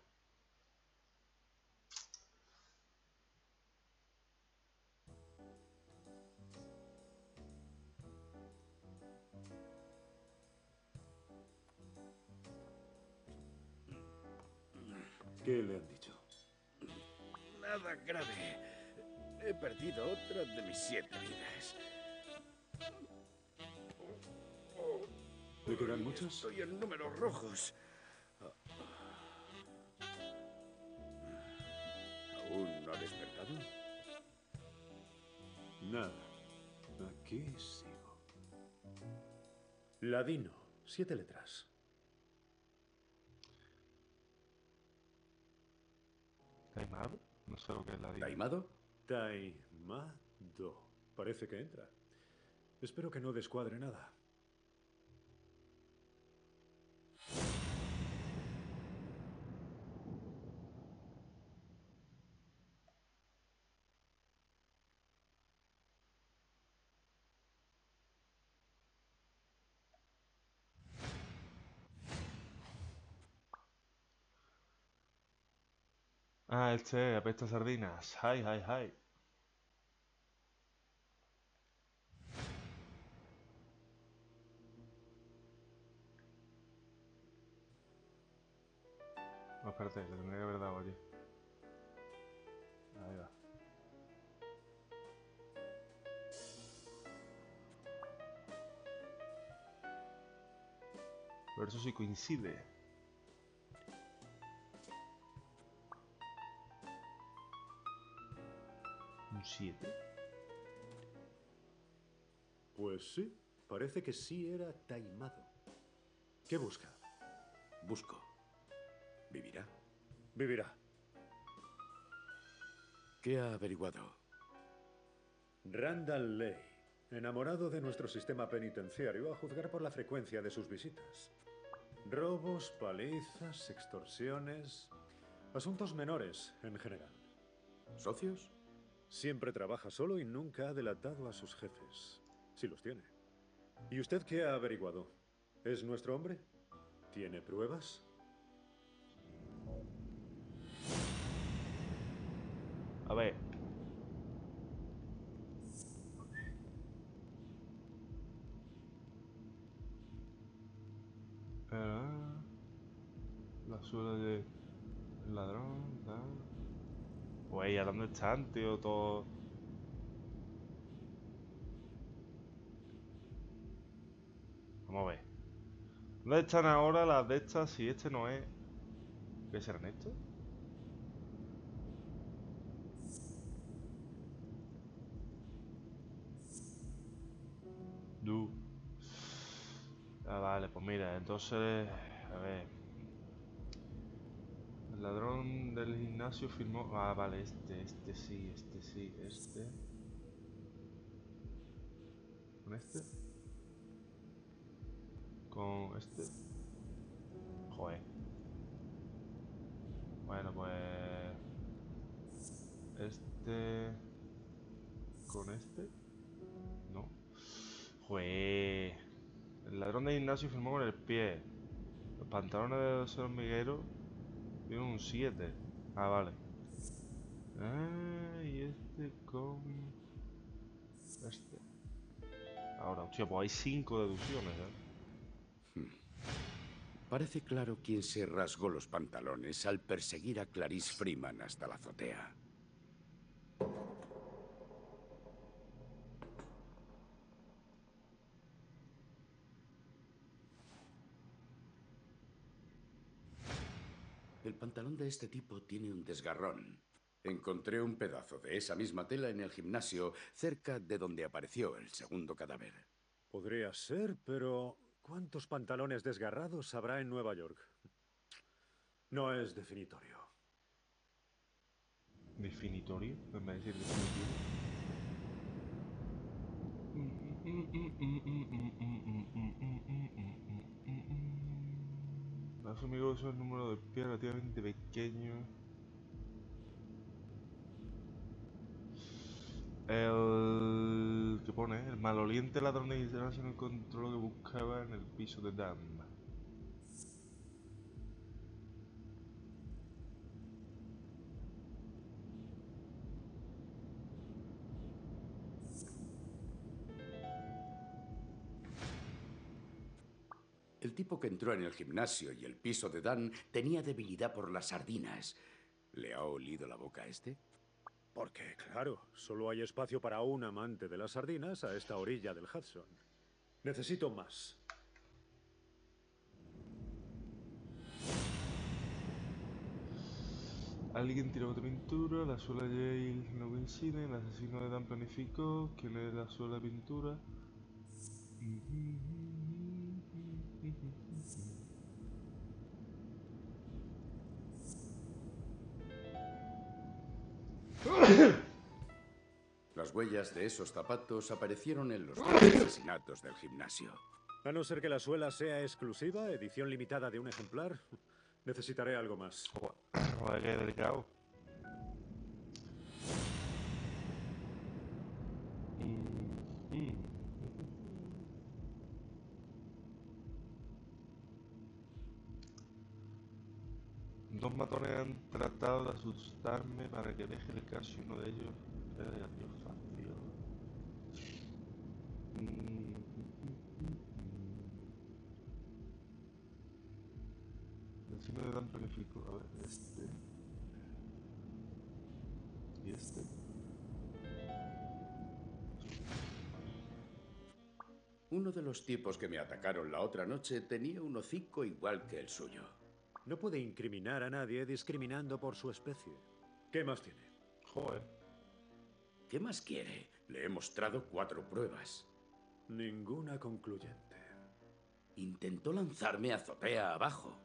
¿Qué le han dicho? Nada grave. He perdido otra de mis siete vidas. ¿Le quedan muchas? Estoy en números rojos. ¿Aún no ha despertado? Nada. Aquí sigo. Ladino. Siete letras. ¿Taimado? No sé lo que es la diga. ¿Taimado? Taimado. Parece que entra. Espero que no descuadre nada. Ah, este apesta sardinas. Hi, hi, hi. No, espérate, le tendría que haber dado aquí. Ahí va. Pero eso sí coincide. Un siete. Pues sí, parece que sí era taimado. ¿Qué busca? Busco. ¿Vivirá? Vivirá. ¿Qué ha averiguado? Randall Leigh, enamorado de nuestro sistema penitenciario a juzgar por la frecuencia de sus visitas. Robos, palizas, extorsiones... Asuntos menores, en general. ¿Socios? Siempre trabaja solo y nunca ha delatado a sus jefes. Si los tiene. ¿Y usted qué ha averiguado? ¿Es nuestro hombre? ¿Tiene pruebas? A ver. Eh, la suela de el ladrón, tal. Pues ya dónde están, tío, todo. Vamos a ver. ¿Dónde están ahora las de estas? Si este no es. ¿Qué serán estos? Du. Ah, vale, pues mira, entonces. A ver. El ladrón del gimnasio firmó. Ah, vale, este, este sí, este sí, este. ¿Con este? Con este. Joder. Bueno, pues. Este. Con este. No. Joder. El ladrón de gimnasio firmó con el pie. Los pantalones de los hormigueros tienen un siete. Ah, vale. Ah, y este con este. Ahora, hostia, pues hay cinco deducciones, ¿eh? Parece claro quién se rasgó los pantalones al perseguir a Clarice Freeman hasta la azotea. El pantalón de este tipo tiene un desgarrón. Encontré un pedazo de esa misma tela en el gimnasio, cerca de donde apareció el segundo cadáver. Podría ser, pero ¿cuántos pantalones desgarrados habrá en Nueva York? No es definitorio. Definitorio, en vez de decir definitivo. Los amigos son el número de pies relativamente pequeño. El que pone, el maloliente ladrón de gimnasio no encontró lo que buscaba en el piso de Dan. El tipo que entró en el gimnasio y el piso de Dan tenía debilidad por las sardinas. ¿Le ha olido la boca a este? Porque, claro, solo hay espacio para un amante de las sardinas a esta orilla del Hudson. Necesito más. Alguien tiró otra pintura, la suela de Yale no coincide, el asesino de Dan planificó, ¿quién es la suela de pintura? Las huellas de esos zapatos aparecieron en los dos asesinatos del gimnasio. A no ser que la suela sea exclusiva, edición limitada de un ejemplar, necesitaré algo más. Joder, qué delicado. Dos matones han tratado de asustarme para que deje el caso y uno de ellos... Eh, Dios, fastidio. Mm. El signo de Dan planificó. A ver, este. Y este. Uno de los tipos que me atacaron la otra noche tenía un hocico igual que el suyo. No puede incriminar a nadie discriminando por su especie. ¿Qué más tiene? Joder. ¿Qué más quiere? Le he mostrado cuatro pruebas. Ninguna concluyente. Intentó lanzarme azotea abajo.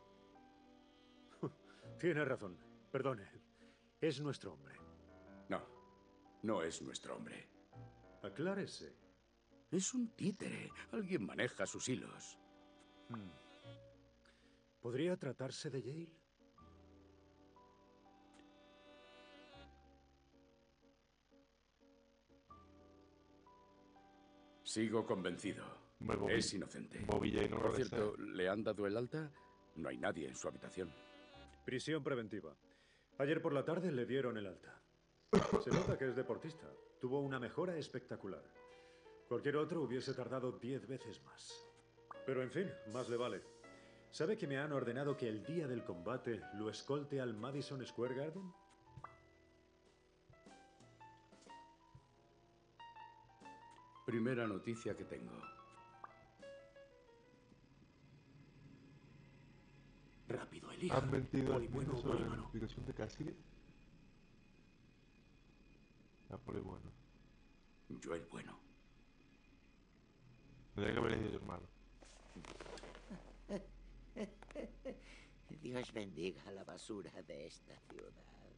Tiene razón. Perdone. Es nuestro hombre. No, no es nuestro hombre. Aclárese. Es un títere. Alguien maneja sus hilos. Hmm. ¿Podría tratarse de Yale? Sigo convencido. Me Bobby- Es inocente. Bobby Jane no Por puede cierto, ser. ¿le han dado el alta? No hay nadie en su habitación. Prisión preventiva. Ayer por la tarde le dieron el alta. Se nota que es deportista. Tuvo una mejora espectacular. Cualquier otro hubiese tardado diez veces más. Pero en fin, más le vale. ¿Sabe que me han ordenado que el día del combate lo escolte al Madison Square Garden? Primera noticia que tengo. Rápido, elija. ¿Han mentido Poli al bueno o sobre poli la malo. explicación de Cassidy? La poli bueno. Yo el bueno. Tendría que haber ido yo malo. Dios bendiga la basura de esta ciudad.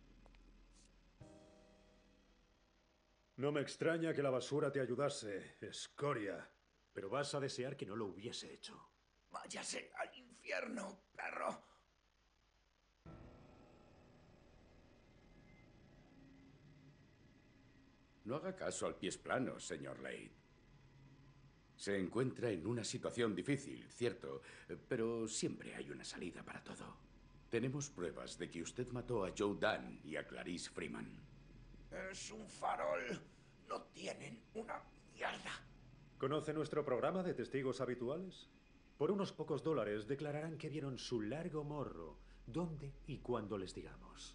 No me extraña que la basura te ayudase, escoria. Pero vas a desear que no lo hubiese hecho. Váyase al infierno, perro. No haga caso al pies plano, señor Lade. Se encuentra en una situación difícil, cierto, pero siempre hay una salida para todo. Tenemos pruebas de que usted mató a Joe Dunn y a Clarice Freeman. Es un farol. No tienen una mierda. ¿Conoce nuestro programa de testigos habituales? Por unos pocos dólares declararán que vieron su largo morro, dónde y cuándo les digamos.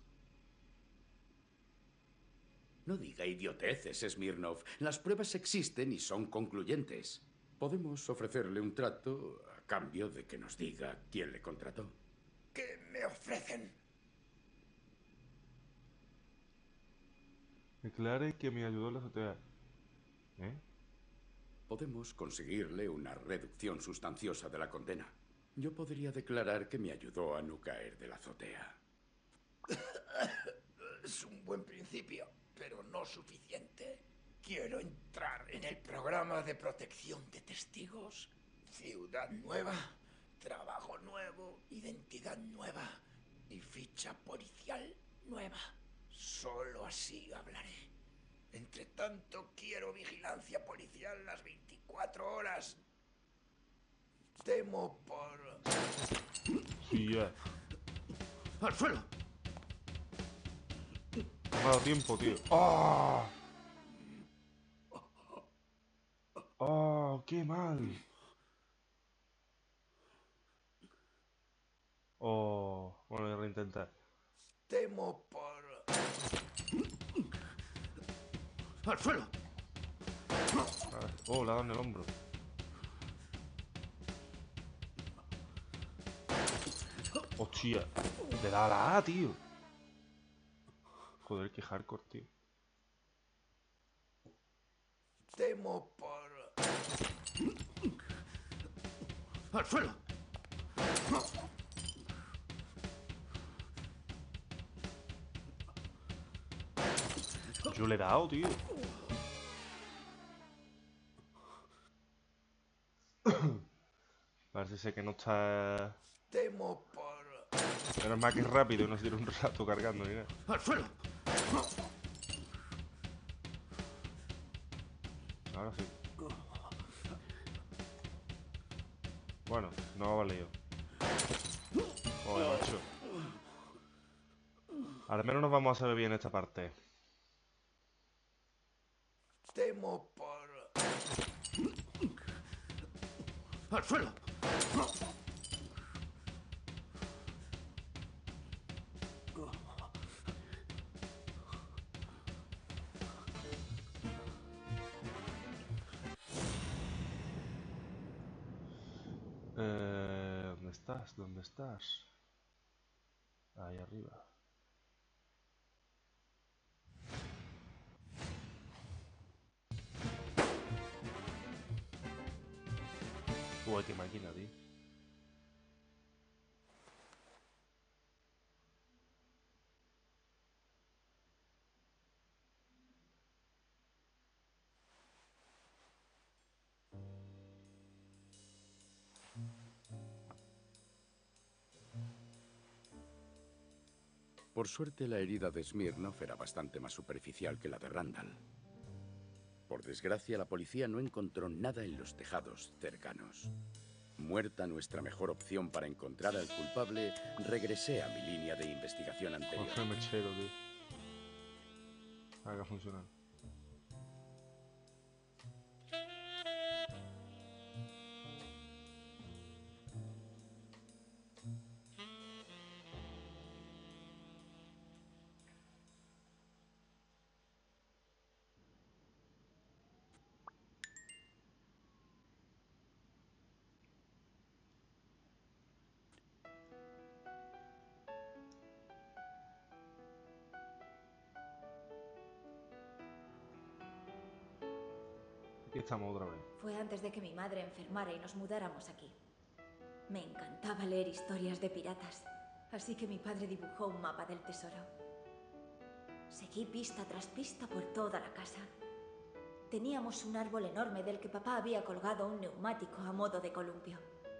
No diga idioteces, Smirnov. Las pruebas existen y son concluyentes. Podemos ofrecerle un trato a cambio de que nos diga quién le contrató. ¿Qué me ofrecen? Declare que me ayudó en la azotea. ¿Eh? Podemos conseguirle una reducción sustanciosa de la condena. Yo podría declarar que me ayudó a no caer de la azotea. Es un buen principio, pero no suficiente. Quiero entrar en el programa de protección de testigos. Ciudad nueva, trabajo nuevo, identidad nueva y ficha policial nueva. Solo así hablaré. Entre tanto, quiero vigilancia policial las veinticuatro horas. Temo por... Sí, ya. ¡Al suelo! No me ha dado tiempo, tío. ¡Ah! ¡Oh, qué mal! Oh, bueno, voy a reintentar. Temo por... ¡Al suelo! A ver. Oh, le ha dado en el hombro. Hostia, le da a la A, tío. Joder, qué hardcore, tío. Temo por... ¡Al suelo! Yo le he dado, tío. Parece ser que no está... Temo por... Menos mal que es rápido y no se tira un rato cargando ni nada. ¡Al suelo! Ahora sí. Bueno, no ha valido. Joder, macho. Al menos nos vamos a saber bien esta parte. Temo por... ¡Al suelo! Eh, ¿dónde estás? ¿Dónde estás? Ahí arriba. Uy, qué máquina, tío. Por suerte, la herida de Smirnov era bastante más superficial que la de Randall. Por desgracia, la policía no encontró nada en los tejados cercanos. Muerta nuestra mejor opción para encontrar al culpable, regresé a mi línea de investigación anterior. Jorge Mechero, tío. Haga funcionar. Aquí estamos otra vez. Fue antes de que mi madre enfermara y nos mudáramos aquí. Me encantaba leer historias de piratas, así que mi padre dibujó un mapa del tesoro. Seguí pista tras pista por toda la casa. Teníamos un árbol enorme del que papá había colgado un neumático a modo de columpio.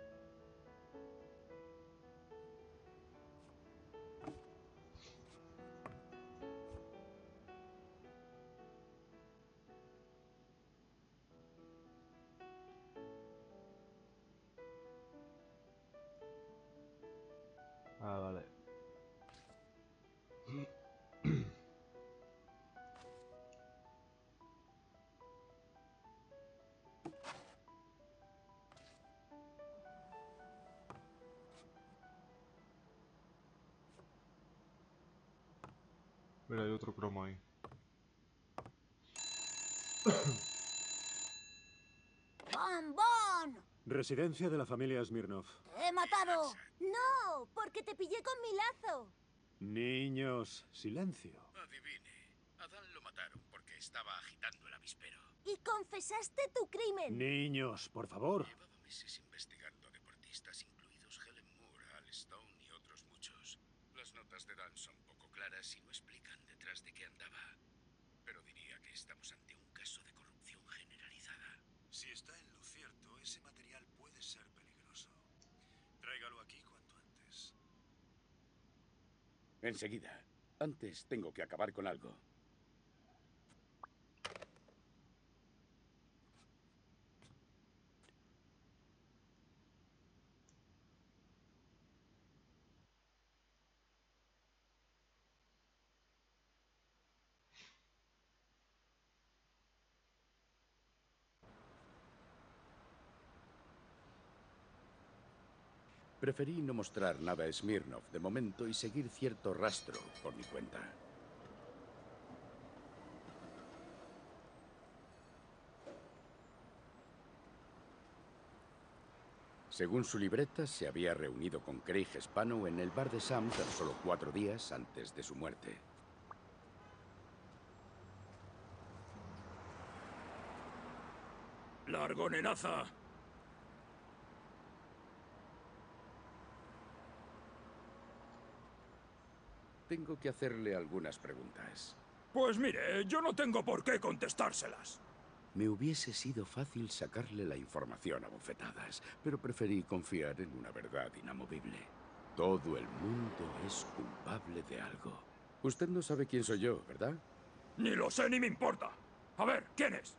Ah, vale. Mira, hay otro cromo ahí. ¡Bombón! Residencia de la familia Smirnov. ¡Te he matado! ¡No! Porque te pillé con mi lazo. Niños, silencio. Adivine. Adán lo mataron porque estaba agitando el avispero. Y confesaste tu crimen. Niños, por favor. Llevaba meses investigando a deportistas, incluidos Helen Moore, Al Stone y otros muchos. Las notas de Dan son poco claras y no explican detrás de qué andaba. Pero diría que estamos ante un caso de corrupción generalizada. Si está en lo cierto, ese material puede ser peligroso. Tráigalo aquí cuanto antes. Enseguida. Antes tengo que acabar con algo. Preferí no mostrar nada a Smirnov de momento y seguir cierto rastro por mi cuenta. Según su libreta, se había reunido con Craig Spano en el bar de Sam tan solo cuatro días antes de su muerte. ¡Largo, nenaza! Tengo que hacerle algunas preguntas. Pues mire, yo no tengo por qué contestárselas. Me hubiese sido fácil sacarle la información a bofetadas, pero preferí confiar en una verdad inamovible. Todo el mundo es culpable de algo. Usted no sabe quién soy yo, ¿verdad? Ni lo sé ni me importa. A ver, ¿quién es?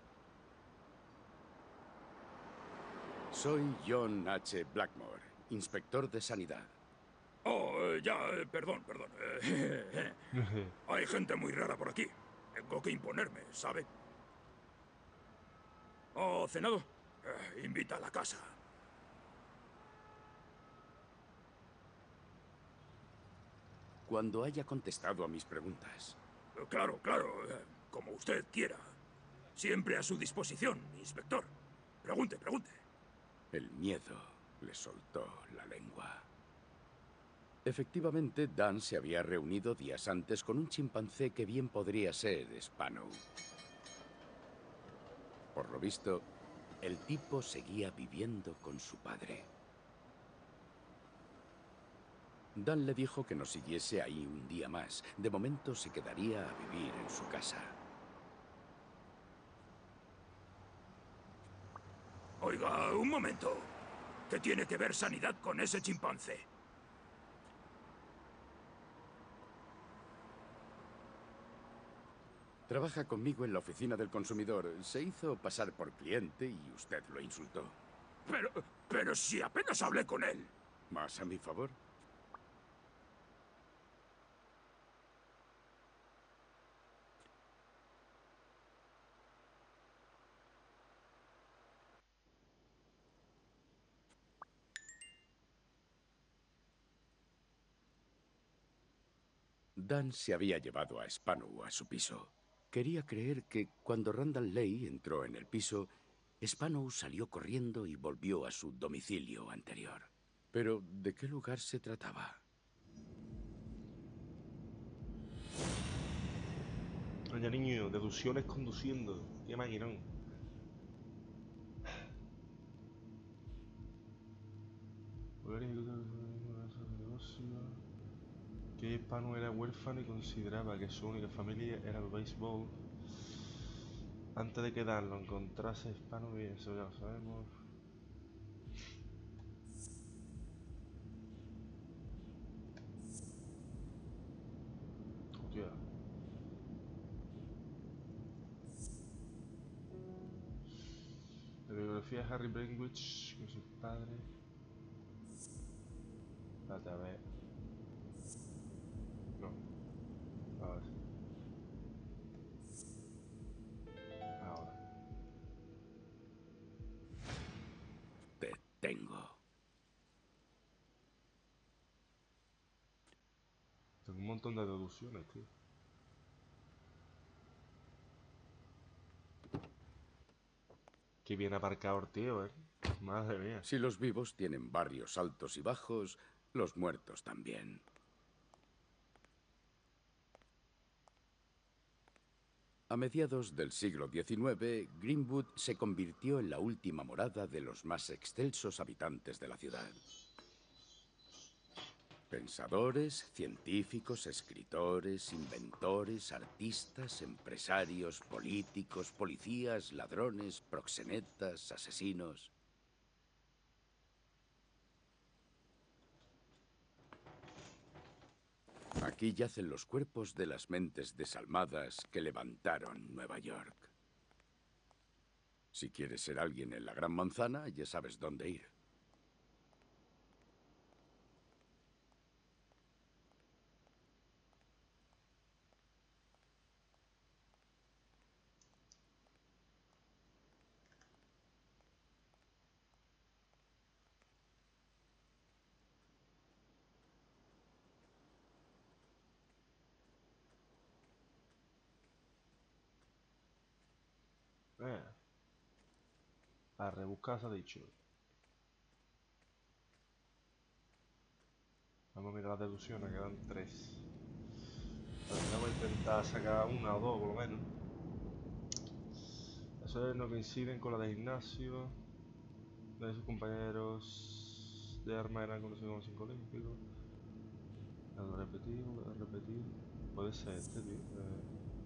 Soy John H. Blackmore, inspector de sanidad. Oh, ya, eh, perdón, perdón. Eh, Hay gente muy rara por aquí. Tengo que imponerme, ¿sabe? ¿Oh, cenado? Eh, invita a la casa. Cuando haya contestado a mis preguntas. Eh, Claro, claro, eh, como usted quiera. Siempre a su disposición, inspector. Pregunte, pregunte. El miedo le soltó la lengua. Efectivamente, Dan se había reunido días antes con un chimpancé que bien podría ser Spano. Por lo visto, el tipo seguía viviendo con su padre. Dan le dijo que no siguiese ahí un día más. De momento se quedaría a vivir en su casa. Oiga, un momento. ¿Qué tiene que ver sanidad con ese chimpancé? Trabaja conmigo en la oficina del consumidor. Se hizo pasar por cliente y usted lo insultó. Pero, pero si apenas hablé con él. ¿Más a mi favor? Dan se había llevado a Spano a su piso. Quería creer que cuando Randall Leigh entró en el piso, Spano salió corriendo y volvió a su domicilio anterior. Pero, ¿de qué lugar se trataba? Oye, niño, deducciones conduciendo. Qué maquinón. Que Hispano era huérfano y consideraba que su única familia era el béisbol. Antes de que Dan lo encontrase Hispano, bien, eso ya lo sabemos. Hostia. La biografía de Harry Brentwich con su padre. Espérate, a ver. No. Ahora sí. Ahora. Te tengo. Tengo un montón de deducciones, tío. Qué bien aparcado el tío, eh. Madre mía. Si los vivos tienen barrios altos y bajos, los muertos también. A mediados del siglo diecinueve, Greenwood se convirtió en la última morada de los más excelsos habitantes de la ciudad. Pensadores, científicos, escritores, inventores, artistas, empresarios, políticos, policías, ladrones, proxenetas, asesinos. Aquí yacen los cuerpos de las mentes desalmadas que levantaron Nueva York. Si quieres ser alguien en la Gran Manzana, ya sabes dónde ir. Eh. A rebuscar se ha dicho. Vamos a mirar las deducciones, quedan tres. Vamos a intentar sacar una o dos por lo menos. Eso no coinciden con la de Ignacio. De sus compañeros de arma eran conocidos como cinco olímpicos. Lo repetir, lo repetir. Puede ser este, tío. Eh.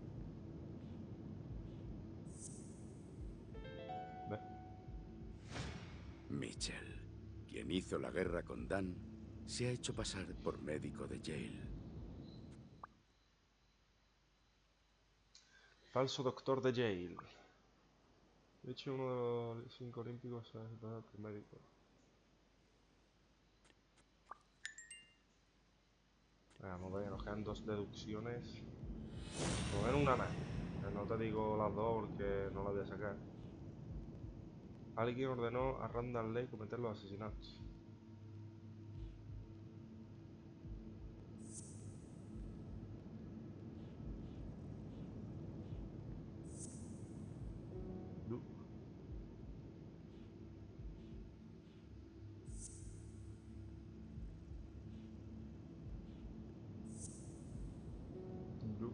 Ve. Mitchell, quien hizo la guerra con Dan, se ha hecho pasar por médico de Yale. Falso doctor de Yale. De hecho, uno de los cinco olímpicos se ha separado por médico. Vamos a ver, nos quedan dos deducciones. Por lo menos una más. No te digo las dos porque no las voy a sacar. Alguien ordenó a Randall Lake cometer los asesinatos. No. No.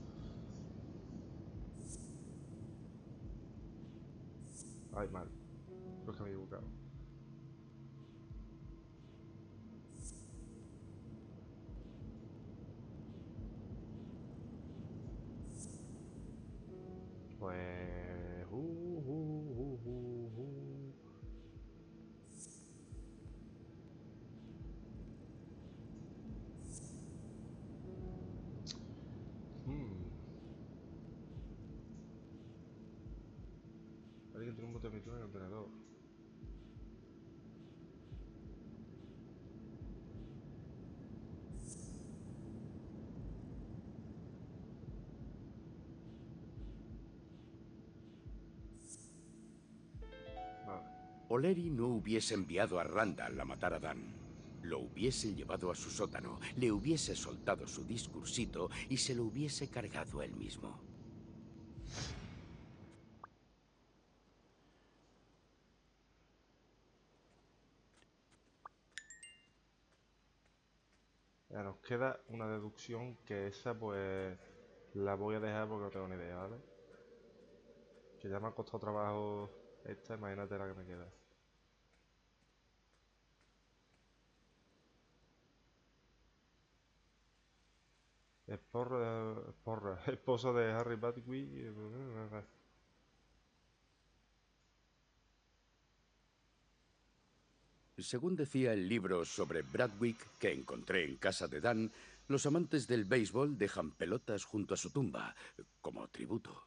Ay, mal. Creo que me he equivocado. Pues... Uh, uh, uh, uh, uh. Hmm. Alguien tiene un bote de pintura en el contenedor. Vale. O'Leary no hubiese enviado a Randall a matar a Dan. Lo hubiese llevado a su sótano, le hubiese soltado su discursito y se lo hubiese cargado él mismo. Ya nos queda una deducción que esa pues la voy a dejar porque no tengo ni idea, ¿vale? Que ya me ha costado trabajo esta, imagínate la que me queda. Esporra, esporra, esposa de Harry Badwick. Según decía el libro sobre Bradwick que encontré en casa de Dan, los amantes del béisbol dejan pelotas junto a su tumba, como tributo.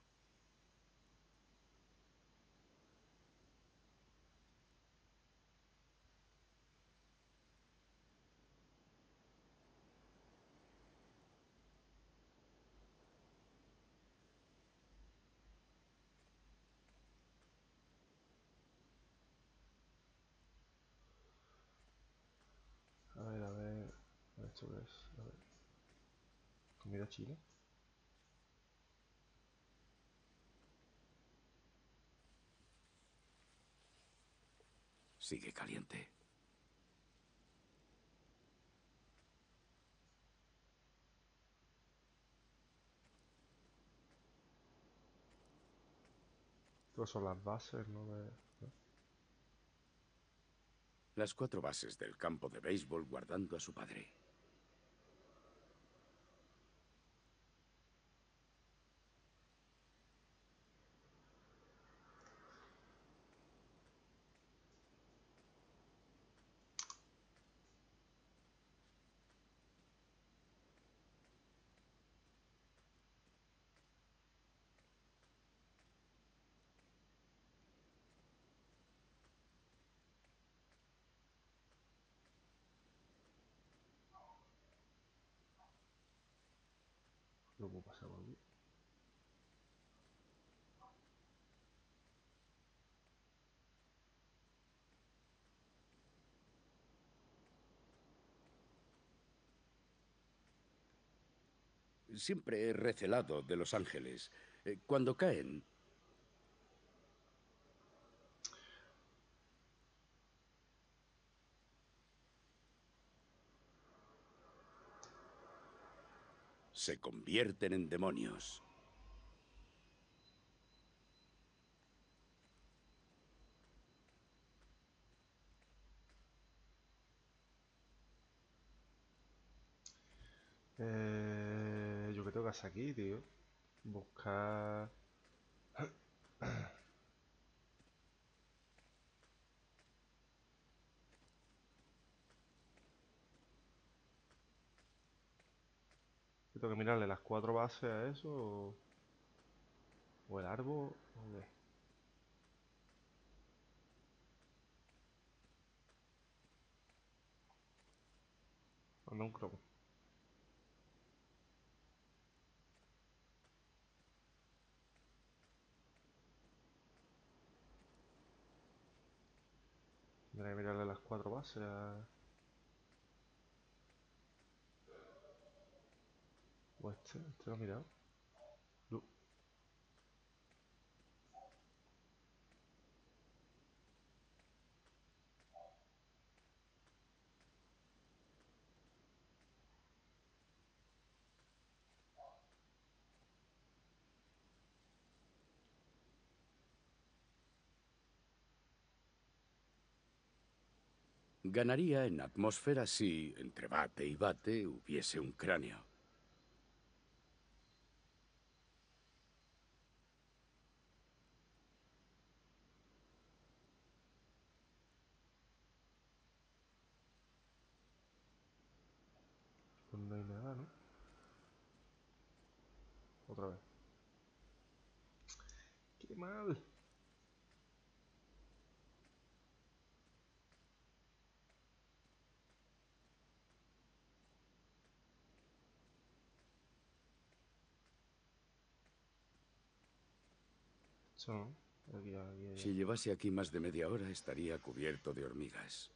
A ver, a ver. ¿Esto qué es? A ver. ¿Comida china? Sigue caliente. Estas son las bases, ¿no? De... ¿no? Las cuatro bases del campo de béisbol guardando a su padre. No puedo pasar por aquí. Siempre he recelado de Los Ángeles. Eh, Cuando caen, se convierten en demonios. Eh, yo qué tengo que hacer aquí, tío. Buscar... ¿Tengo que mirarle las cuatro bases a eso? ¿O, o el árbol? ¿O qué? Manda un cromo. Tendré que mirarle las cuatro bases a... O este, este lo he mirado. No. Ganaría en atmósfera si, entre bate y bate, hubiese un cráneo. Pues no hay nada, ¿no? Otra vez. ¡Qué mal! Esto no. Aquí, aquí, aquí. Si llevase aquí más de media hora, estaría cubierto de hormigas.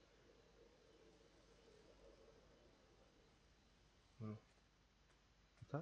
Bueno. ¿Está?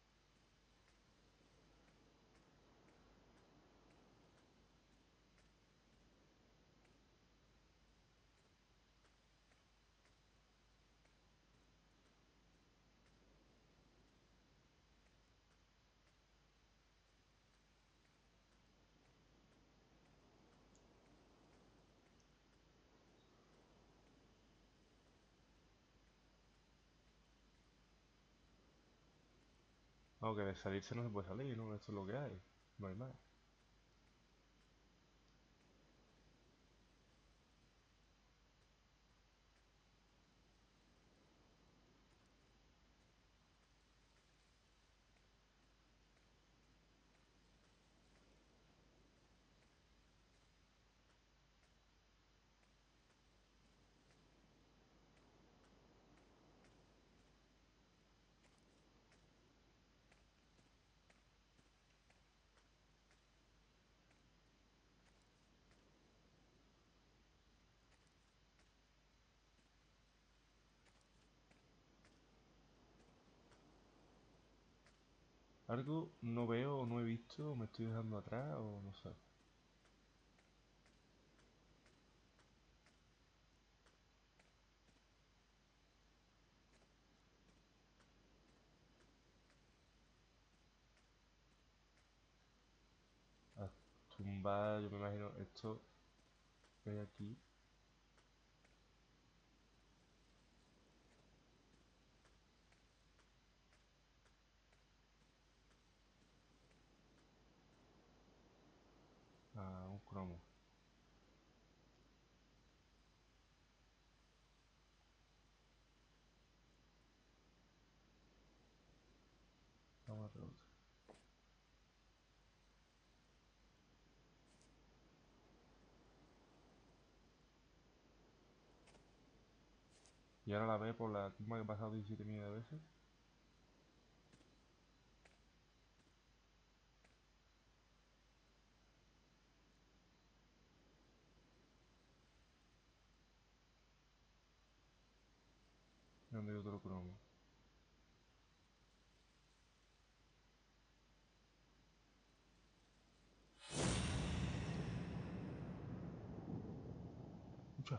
Aunque de salirse no se puede salir, ¿no? Esto es lo que hay. No hay más. Algo no veo o no he visto o me estoy dejando atrás o no sé. A tumbar, yo me imagino esto que hay aquí. Ah, un cromo. Vamos a hacer otro. Y ahora la ve por la tumba que he pasado diecisiete millones de veces. ¿Y dónde hay otro cromo? Escucha.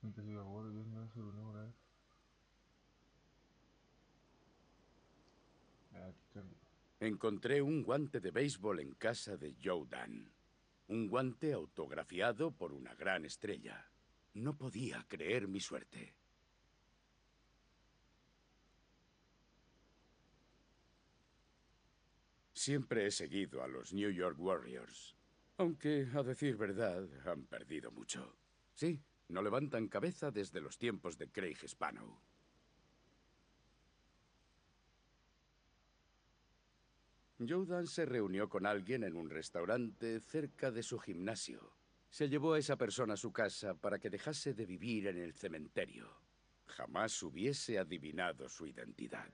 Antes iba a jugar y no se lo una vez. Encontré un guante de béisbol en casa de Joe Dan. Un guante autografiado por una gran estrella. No podía creer mi suerte. Siempre he seguido a los New York Warriors. Aunque, a decir verdad, han perdido mucho. Sí, no levantan cabeza desde los tiempos de Craig Spano. Jordan se reunió con alguien en un restaurante cerca de su gimnasio. Se llevó a esa persona a su casa para que dejase de vivir en el cementerio. Jamás hubiese adivinado su identidad.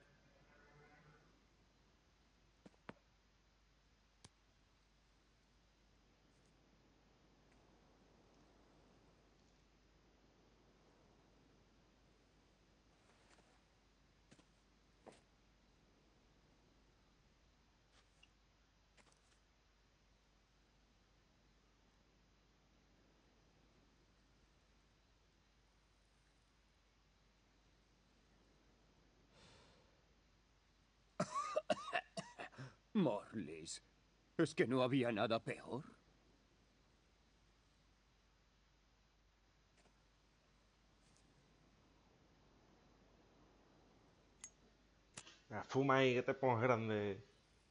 Morlis, ¿es que no había nada peor? Ah, fuma ahí, que te pongas grande.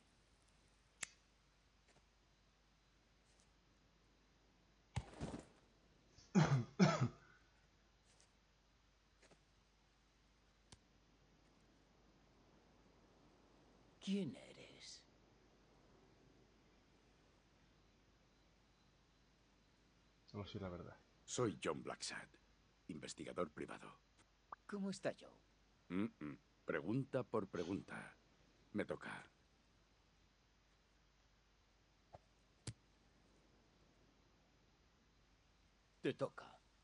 ¿Quién eres? No sé la verdad. Soy John Blacksad, investigador privado. ¿Cómo está Joe? Mm -mm. Pregunta por pregunta. Me toca. Te toca.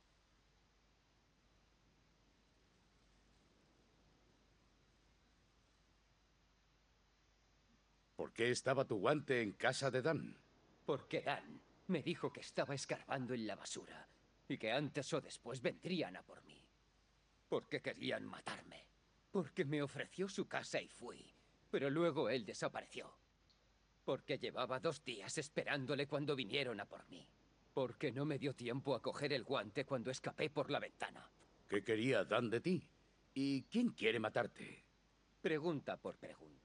¿Por qué estaba tu guante en casa de Dan? Porque Dan me dijo que estaba escarbando en la basura y que antes o después vendrían a por mí. Porque querían matarme. Porque me ofreció su casa y fui. Pero luego él desapareció. Porque llevaba dos días esperándole cuando vinieron a por mí. Porque no me dio tiempo a coger el guante cuando escapé por la ventana. ¿Qué quería Dan de ti? ¿Y quién quiere matarte? Pregunta por pregunta.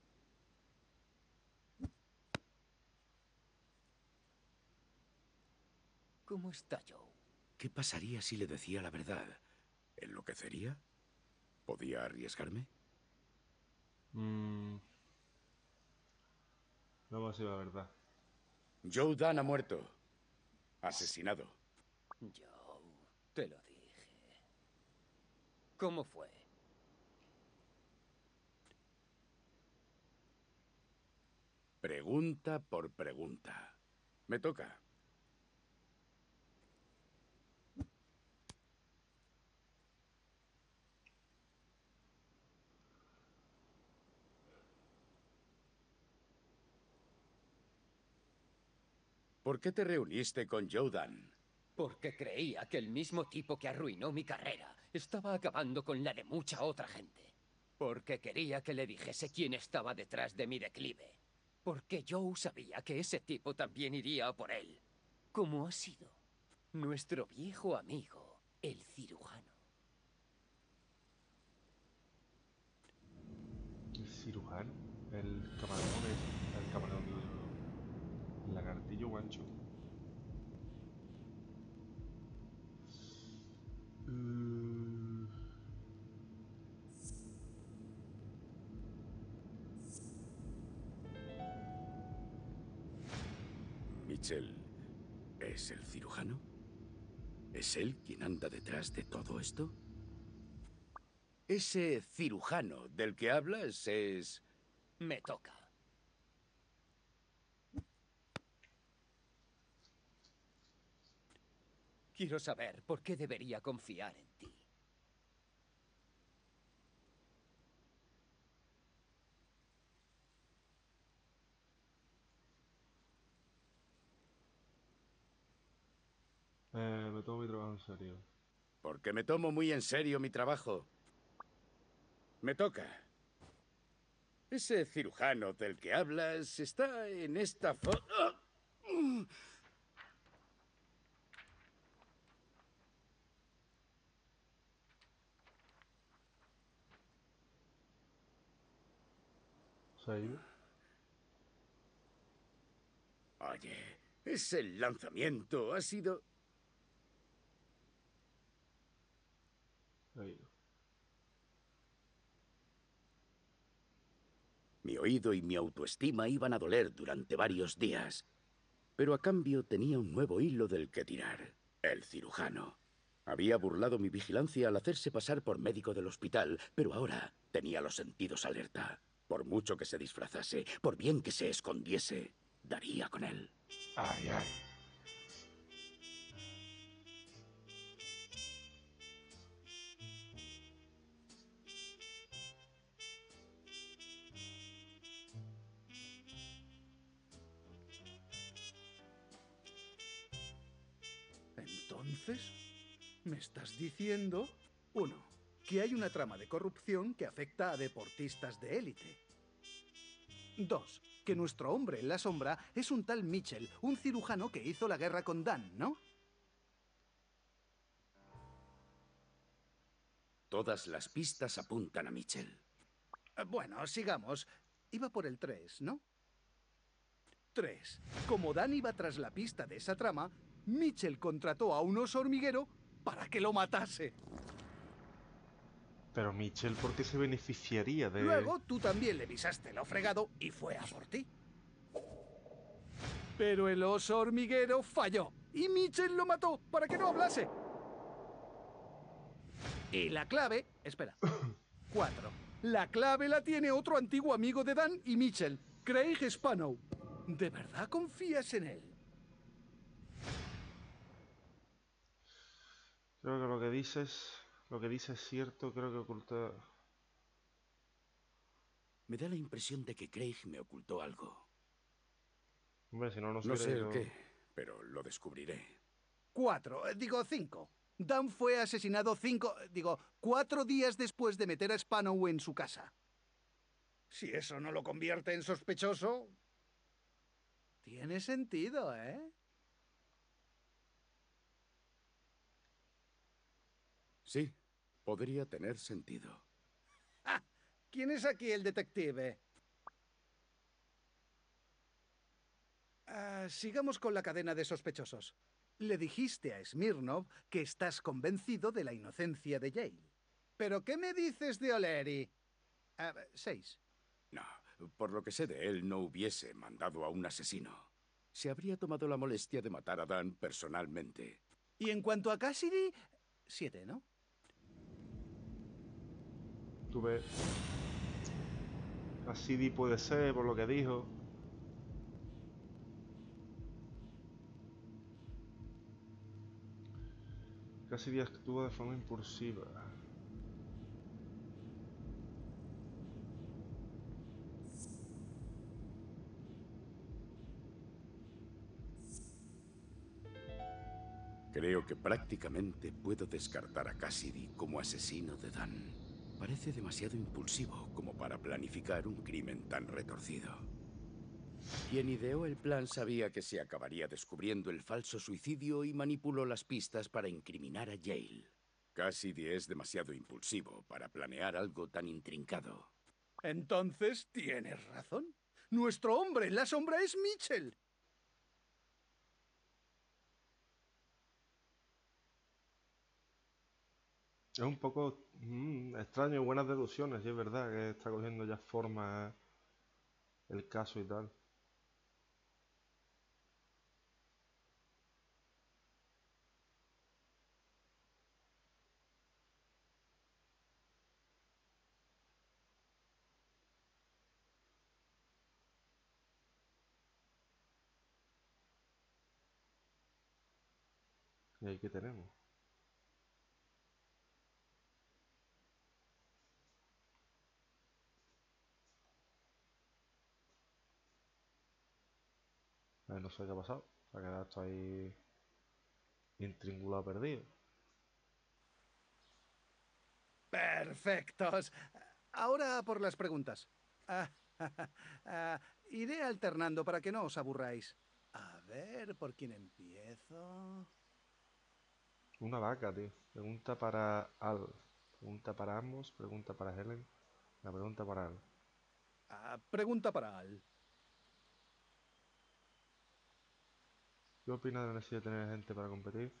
¿Cómo está Joe? ¿Qué pasaría si le decía la verdad? ¿Enloquecería? ¿Podía arriesgarme? Mmm... Vamos a decir la verdad. Joe Dan ha muerto. Asesinado. Joe, te lo dije. ¿Cómo fue? Pregunta por pregunta. Me toca. ¿Por qué te reuniste con Joe Dan? Porque creía que el mismo tipo que arruinó mi carrera estaba acabando con la de mucha otra gente. Porque quería que le dijese quién estaba detrás de mi declive. Porque Joe sabía que ese tipo también iría a por él. Como ha sido nuestro viejo amigo, el cirujano. ¿El cirujano? El camarón es... El camarón, digo yo. El lagartillo guancho. Uh... Mitchell, ¿es el cirujano? ¿Es él quien anda detrás de todo esto? Ese cirujano del que hablas es... Me toca. Quiero saber por qué debería confiar en ti. Eh, me tomo mi trabajo en serio. Porque me tomo muy en serio mi trabajo. Me toca. Ese cirujano del que hablas está en esta foto. Se ha ido. Oye, ese lanzamiento ha sido... Se ha ido. Mi oído y mi autoestima iban a doler durante varios días. Pero a cambio tenía un nuevo hilo del que tirar. El cirujano. Había burlado mi vigilancia al hacerse pasar por médico del hospital, pero ahora tenía los sentidos alerta. Por mucho que se disfrazase, por bien que se escondiese, daría con él. Ay, ay. Entonces, ¿me estás diciendo? Uno, que hay una trama de corrupción que afecta a deportistas de élite. Dos, que nuestro hombre en la sombra es un tal Mitchell, un cirujano que hizo la guerra con Dan, ¿no? Todas las pistas apuntan a Mitchell. Bueno, sigamos. Iba por el tres, ¿no? Tres. Como Dan iba tras la pista de esa trama, Mitchell contrató a un oso hormiguero para que lo matase. Pero Mitchell, ¿por qué se beneficiaría de...? Luego, tú también le visaste lo fregado y fue a por ti. Pero el oso hormiguero falló y Mitchell lo mató para que no hablase. Y la clave... Espera. Cuatro. La clave la tiene otro antiguo amigo de Dan y Mitchell, Craig Spanow. ¿De verdad confías en él? Creo que lo que dices... Lo que dices es cierto, creo que oculta... Me da la impresión de que Craig me ocultó algo. Hombre, si no, no, No sé el ido... qué, pero lo descubriré. Cuatro, eh, digo cinco. Dan fue asesinado cinco, eh, digo, cuatro días después de meter a Spanow en su casa. Si eso no lo convierte en sospechoso... Tiene sentido, ¿eh? Sí, podría tener sentido. Ah, ¿quién es aquí el detective? Ah, sigamos con la cadena de sospechosos. Le dijiste a Smirnov que estás convencido de la inocencia de Yale. ¿Pero qué me dices de O'Leary? Ah, seis. No, por lo que sé de él, no hubiese mandado a un asesino. Se habría tomado la molestia de matar a Dan personalmente. Y en cuanto a Cassidy, siete, ¿no? Tú ves... Cassidy puede ser, por lo que dijo. Cassidy actúa de forma impulsiva. Creo que prácticamente puedo descartar a Cassidy como asesino de Dan. Parece demasiado impulsivo como para planificar un crimen tan retorcido. Quien ideó el plan sabía que se acabaría descubriendo el falso suicidio y manipuló las pistas para incriminar a Yale. Cassidy es demasiado impulsivo para planear algo tan intrincado. Entonces tienes razón. Nuestro hombre en la sombra es Mitchell. Es un poco mm, extraño, buenas deducciones, y es verdad que está cogiendo ya forma el caso y tal. Y ahí que tenemos. A ver, no sé qué ha pasado. Se ha quedado esto ahí intringulado perdido. Perfectos. Ahora por las preguntas. Ah, ah, iré alternando para que no os aburráis. A ver, ¿por quién empiezo? Una vaca, tío. Pregunta para Al. Pregunta para ambos. Pregunta para Helen. La pregunta para Al. Ah, pregunta para Al. ¿Qué opinas de la necesidad de tener gente para competir?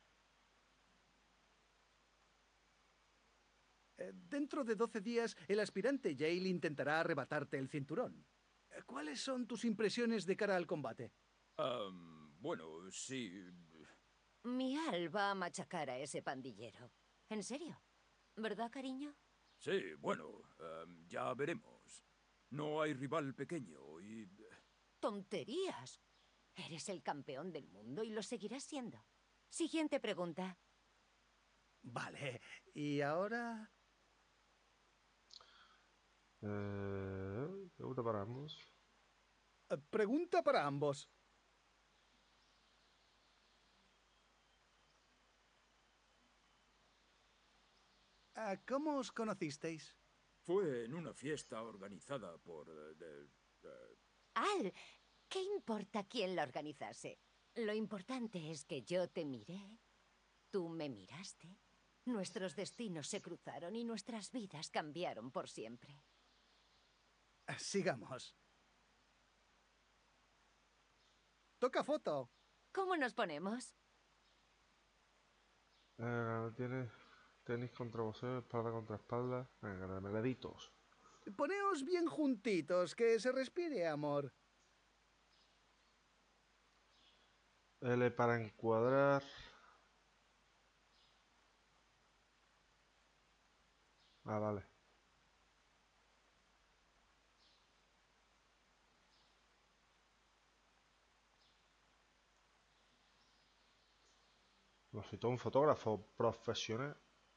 Eh, Dentro de doce días, el aspirante Yale intentará arrebatarte el cinturón. Eh, ¿Cuáles son tus impresiones de cara al combate? Am, bueno, sí. Mi Al va a machacar a ese pandillero. ¿En serio? ¿Verdad, cariño? Sí, bueno, am, ya veremos. No hay rival pequeño y... ¡Tonterías! Eres el campeón del mundo y lo seguirás siendo. Siguiente pregunta. Vale, y ahora... Eh, pregunta para ambos. eh, Pregunta para ambos. Ah, ¿Cómo os conocisteis? Fue en una fiesta organizada por... eh, de- de- Al, ¿qué importa quién la organizase? Lo importante es que yo te miré, tú me miraste, nuestros destinos se cruzaron y nuestras vidas cambiaron por siempre. Ah, Sigamos. Toca foto. ¿Cómo nos ponemos? Eh, tiene tenis contra boxeo, espalda contra espalda. Venga, caramelitos. Poneos bien juntitos, que se respire amor. L para encuadrar. Ah, vale. No soy todo un fotógrafo profesional.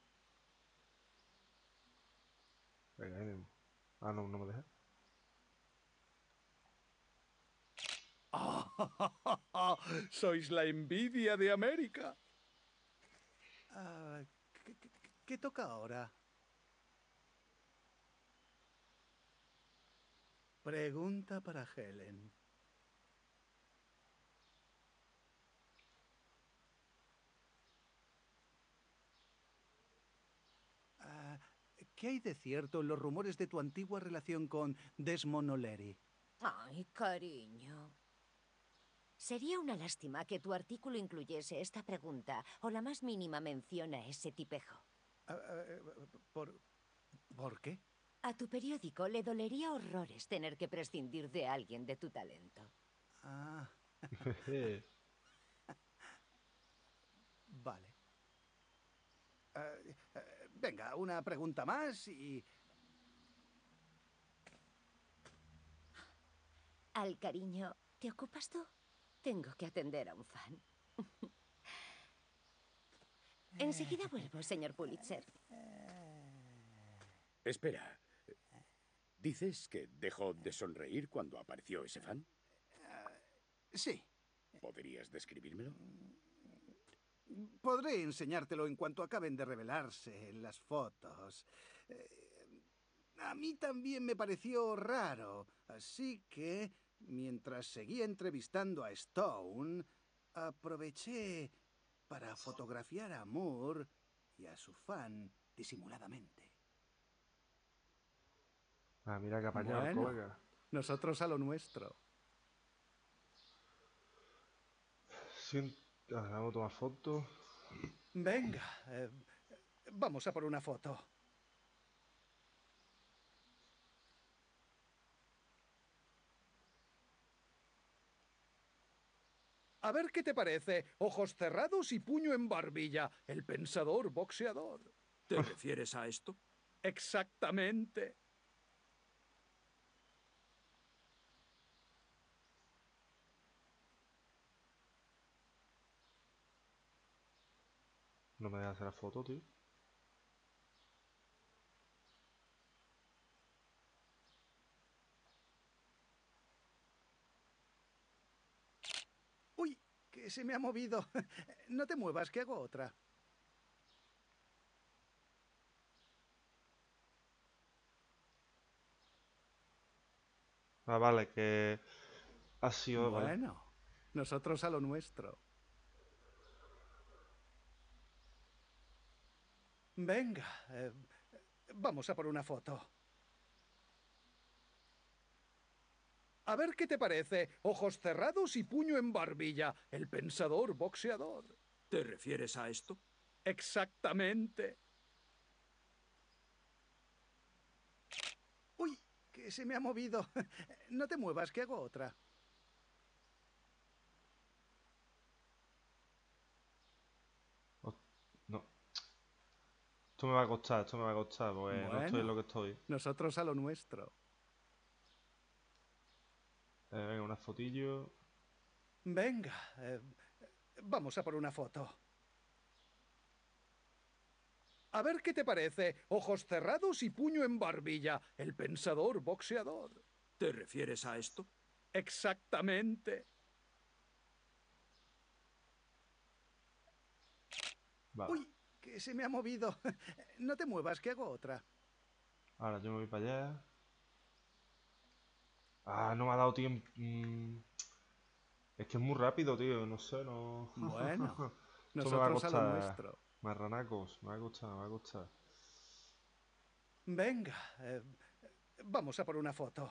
Venga, ahí mismo. Ah, no, no me deja. Sois la envidia de América. Ah, ¿qué, qué- qué toca ahora? Pregunta para Helen. Ah, ¿Qué hay de cierto en los rumores de tu antigua relación con Desmond O'Leary? Ay, cariño. Sería una lástima que tu artículo incluyese esta pregunta o la más mínima mención a ese tipejo. Ah, ah, ¿Por, ¿Por qué? A tu periódico le dolería horrores tener que prescindir de alguien de tu talento. Ah, vale. Ah, ah, venga, una pregunta más y... Al cariño, ¿te ocupas tú? Tengo que atender a un fan. Enseguida vuelvo, señor Pulitzer. Espera. ¿Dices que dejó de sonreír cuando apareció ese fan? Sí. ¿Podrías describírmelo? Podré enseñártelo en cuanto acaben de revelarse en las fotos. Eh, a mí también me pareció raro, así que, mientras seguía entrevistando a Stone, aproveché para fotografiar a Moore y a su fan disimuladamente. Ah, mira que apañado el Bueno, colega. nosotros a lo nuestro. Sien- ah, vamos a tomar fotos. Venga, eh, vamos a por una foto. A ver qué te parece. Ojos cerrados y puño en barbilla. El pensador boxeador. ¿Te refieres a esto? Exactamente. No me dejas hacer la foto, tío. Uy, que se me ha movido. No te muevas, que hago otra. Ah, vale, que ha sido... vale. Bueno, nosotros a lo nuestro. Venga, eh, vamos a por una foto. A ver qué te parece. Ojos cerrados y puño en barbilla. El pensador boxeador. ¿Te refieres a esto? Exactamente. Uy, que se me ha movido. No te muevas, que hago otra. No. Esto me va a costar, esto me va a costar, porque no estoy en lo que estoy. Nosotros a lo nuestro. Eh, venga, una fotillo. Venga, eh, vamos a por una foto. A ver qué te parece. Ojos cerrados y puño en barbilla. El pensador boxeador. ¿Te refieres a esto? Exactamente. Vale. Uy, que se me ha movido. No te muevas, que hago otra. Ahora yo me voy para allá. Ah, no me ha dado tiempo. Mm. Es que es muy rápido, tío. No sé, no. Bueno, Esto me va a nosotros a lo costar. nuestro. Marranacos, me va a costar, me va a costar. Venga, eh, vamos a por una foto.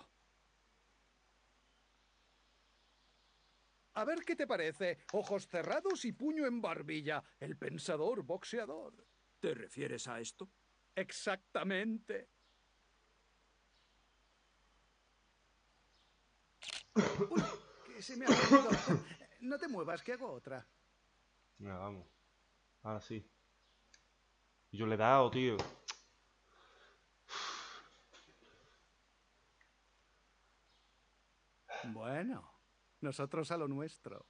A ver qué te parece. Ojos cerrados y puño en barbilla. El pensador boxeador. ¿Te refieres a esto? Exactamente. Uy, que se me ha movido. No te muevas, que hago otra. Venga, vamos. Ahora sí. Y yo le he dado, tío. Bueno, nosotros a lo nuestro.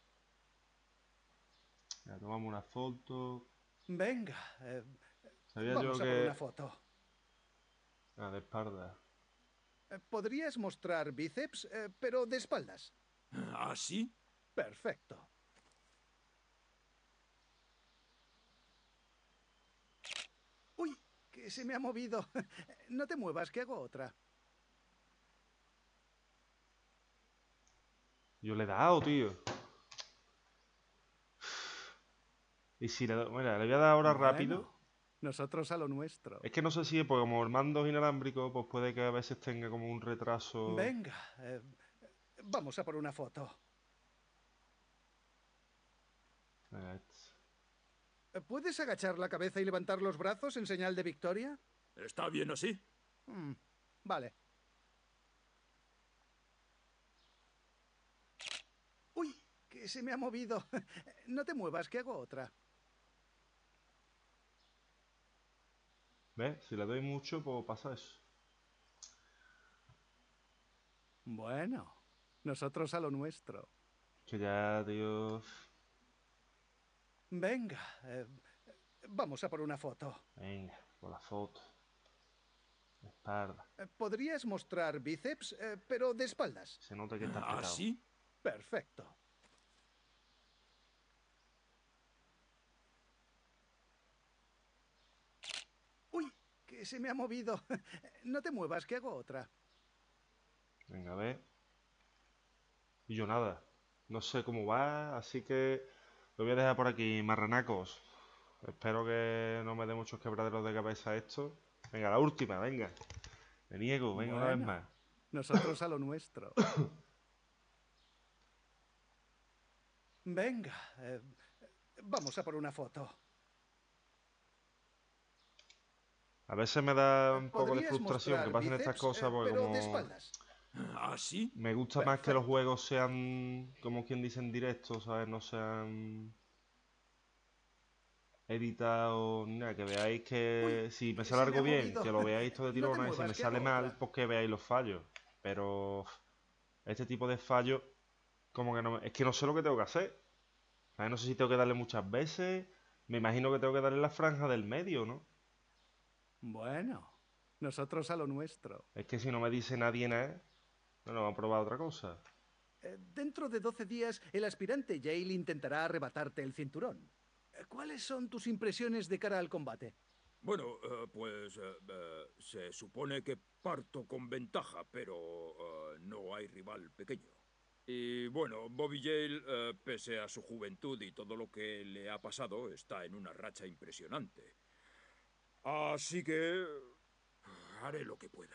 Ya, tomamos una foto. Venga, eh, Sabía vamos yo a por que... una foto. Ah, de espalda. Eh, ¿Podrías mostrar bíceps, eh, pero de espaldas? ¿Ah, sí? Perfecto. Uy, que se me ha movido. No te muevas, que hago otra. Yo le he dado, tío. Y si le doy... Mira, le voy a dar ahora Bueno, rápido. nosotros a lo nuestro. Es que no sé si es porque como el mando es inalámbrico, pues puede que a veces tenga como un retraso. Venga, eh, vamos a por una foto. Venga, este. ¿Puedes agachar la cabeza y levantar los brazos en señal de victoria? ¿Está bien así? Mm, vale. Uy, que se me ha movido. No te muevas, que hago otra. ¿Ves? Si le doy mucho, pues pasa eso. Bueno, nosotros a lo nuestro. Que ya, tío... Venga, eh, vamos a por una foto. Venga, por la foto. De espalda. Eh, ¿Podrías mostrar bíceps, eh, pero de espaldas? Se nota que está ¿Ah, apretado. sí? Perfecto. Uy, que se me ha movido. No te muevas, que hago otra. Venga, a ver. Y yo nada. No sé cómo va, así que lo voy a dejar por aquí, marranacos. Espero que no me dé muchos quebraderos de cabeza esto. Venga, la última, venga. Me niego, venga, una vez Bueno, más. nosotros a lo nuestro. Venga, eh, vamos a por una foto. A veces me da un poco de ¿Podrías frustración que mostrar pasen estas bíceps, cosas eh, porque pero de como espaldas? ¿Ah, sí? me gusta más que los Perfecto. juegos sean, como quien dice, en directo, ¿sabes? No sean editados, ni nada, que veáis que Uy, si me que sale se me algo ha bien, movido. que lo veáis todo de No te tirona y si me muevas, que sale hago mal, otra. pues que veáis los fallos. Pero este tipo de fallos, como que no me- es que no sé lo que tengo que hacer. ¿Sabes? No sé si tengo que darle muchas veces. Me imagino que tengo que darle la franja del medio, ¿no? Bueno, nosotros a lo nuestro. Es que si no me dice nadie nada, bueno, vamos a probar otra cosa. Eh, Dentro de doce días, el aspirante Yale intentará arrebatarte el cinturón. Eh, ¿Cuáles son tus impresiones de cara al combate? Bueno, eh, pues eh, eh, se supone que parto con ventaja, pero eh, no hay rival pequeño. Y bueno, Bobby Yale, eh, pese a su juventud y todo lo que le ha pasado, está en una racha impresionante. Así que haré lo que pueda.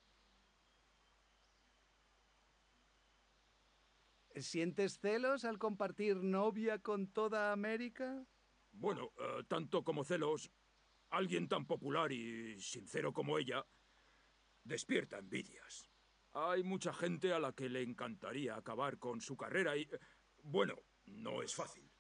¿Sientes celos al compartir novia con toda América? Bueno, eh, tanto como celos, alguien tan popular y sincero como ella despierta envidias. Hay mucha gente a la que le encantaría acabar con su carrera y, eh, bueno, no es fácil.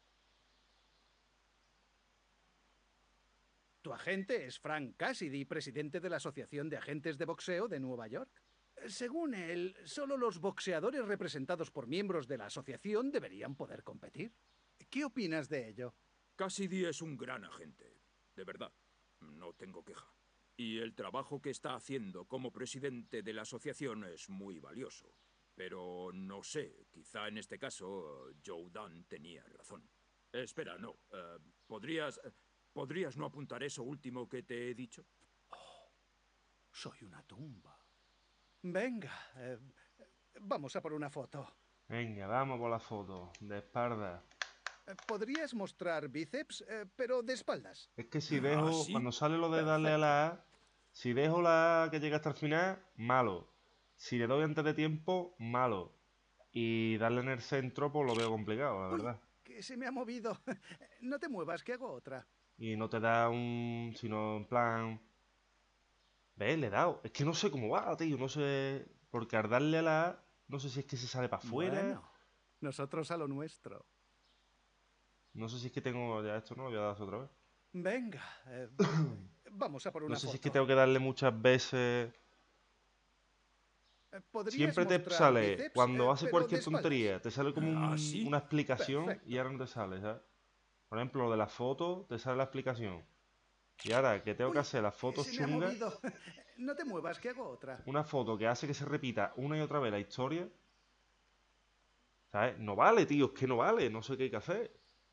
Tu agente es Frank Cassidy, presidente de la Asociación de Agentes de Boxeo de Nueva York. Según él, solo los boxeadores representados por miembros de la asociación deberían poder competir. ¿Qué opinas de ello? Cassidy es un gran agente, de verdad. No tengo queja. Y el trabajo que está haciendo como presidente de la asociación es muy valioso. Pero no sé, quizá en este caso Joe Dunn tenía razón. Eh, espera, no. eh, ¿podrías, ¿Podrías no apuntar eso último que te he dicho? Oh, soy una tumba. Venga, eh, vamos a por una foto. Venga, vamos por la foto, de espalda. ¿Podrías mostrar bíceps, eh, pero de espaldas? Es que si dejo, ¿Ah, sí? cuando sale lo de Perfecto. darle a la A, si dejo la A que llega hasta el final, malo. Si le doy antes de tiempo, malo. Y darle en el centro, pues lo veo complicado, la Uy, verdad. que se me ha movido. No te muevas, que hago otra. Y no te da un... sino en plan... ¿Ves? Le he dado. Es que no sé cómo va, tío. No sé... Porque al darle a la A, no sé si es que se sale para afuera. Bueno, nosotros a lo nuestro. No sé si es que tengo... Ya esto no lo voy a dar otra vez. Venga, eh, vamos a por una No sé foto. si es que tengo que darle muchas veces... ¿Podrías Siempre te mostrar sale, bíceps, cuando eh, hace pero de cualquier espaldas? tontería, te sale como ¿Ah, un- sí? una explicación y Perfecto. ahora no te sale, ¿sabes? Por ejemplo, lo de la foto, te sale la explicación. Y ahora que tengo que Uy, hacer las que fotos se me ha chungas, movido. No te muevas, que hago otra. una foto que hace que se repita una y otra vez la historia, ¿sabes? No vale, tío, es que no vale, no sé qué hay que hacer.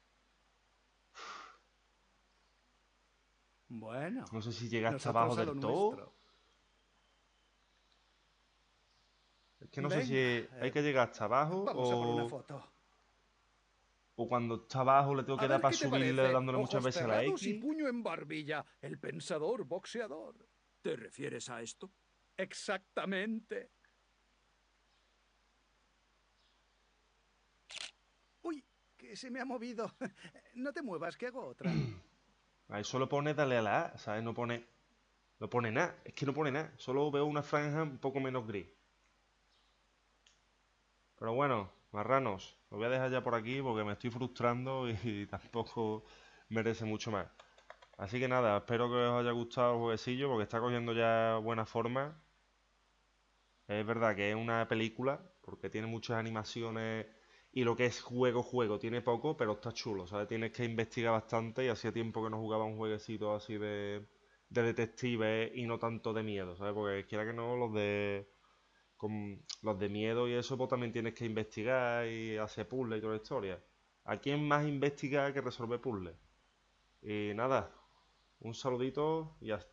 Bueno, No sé si llega hasta abajo nosotros a lo del todo. nuestro. Es que no sé si Venga, hay eh, que llegar hasta abajo vamos a por una o, foto. o cuando está abajo le tengo A que dar ver para qué te subirle parece. dándole muchas Ojos veces a la cerrados y X. puño en barbilla. El pensador boxeador. ¿Te refieres a esto? Exactamente. Uy, que se me ha movido. No te muevas, que hago otra. Ahí solo pone dale a la A, ¿sabes? No pone, no pone nada, es que no pone nada. Solo veo una franja un poco menos gris. Pero bueno, marranos, lo voy a dejar ya por aquí porque me estoy frustrando y tampoco merece mucho más. Así que nada, espero que os haya gustado el jueguecillo porque está cogiendo ya buena forma. Es verdad que es una película porque tiene muchas animaciones y lo que es juego, juego, tiene poco, pero está chulo, ¿sabes? Tienes que investigar bastante y hacía tiempo que no jugaba un jueguecito así de, de detective y no tanto de miedo, ¿sabes? Porque quiera que no, los de con los de miedo y eso, pues también tienes que investigar y hacer puzzles y toda la historia. Aquí es más investigar que resolver puzzles. Y nada, un saludito y hasta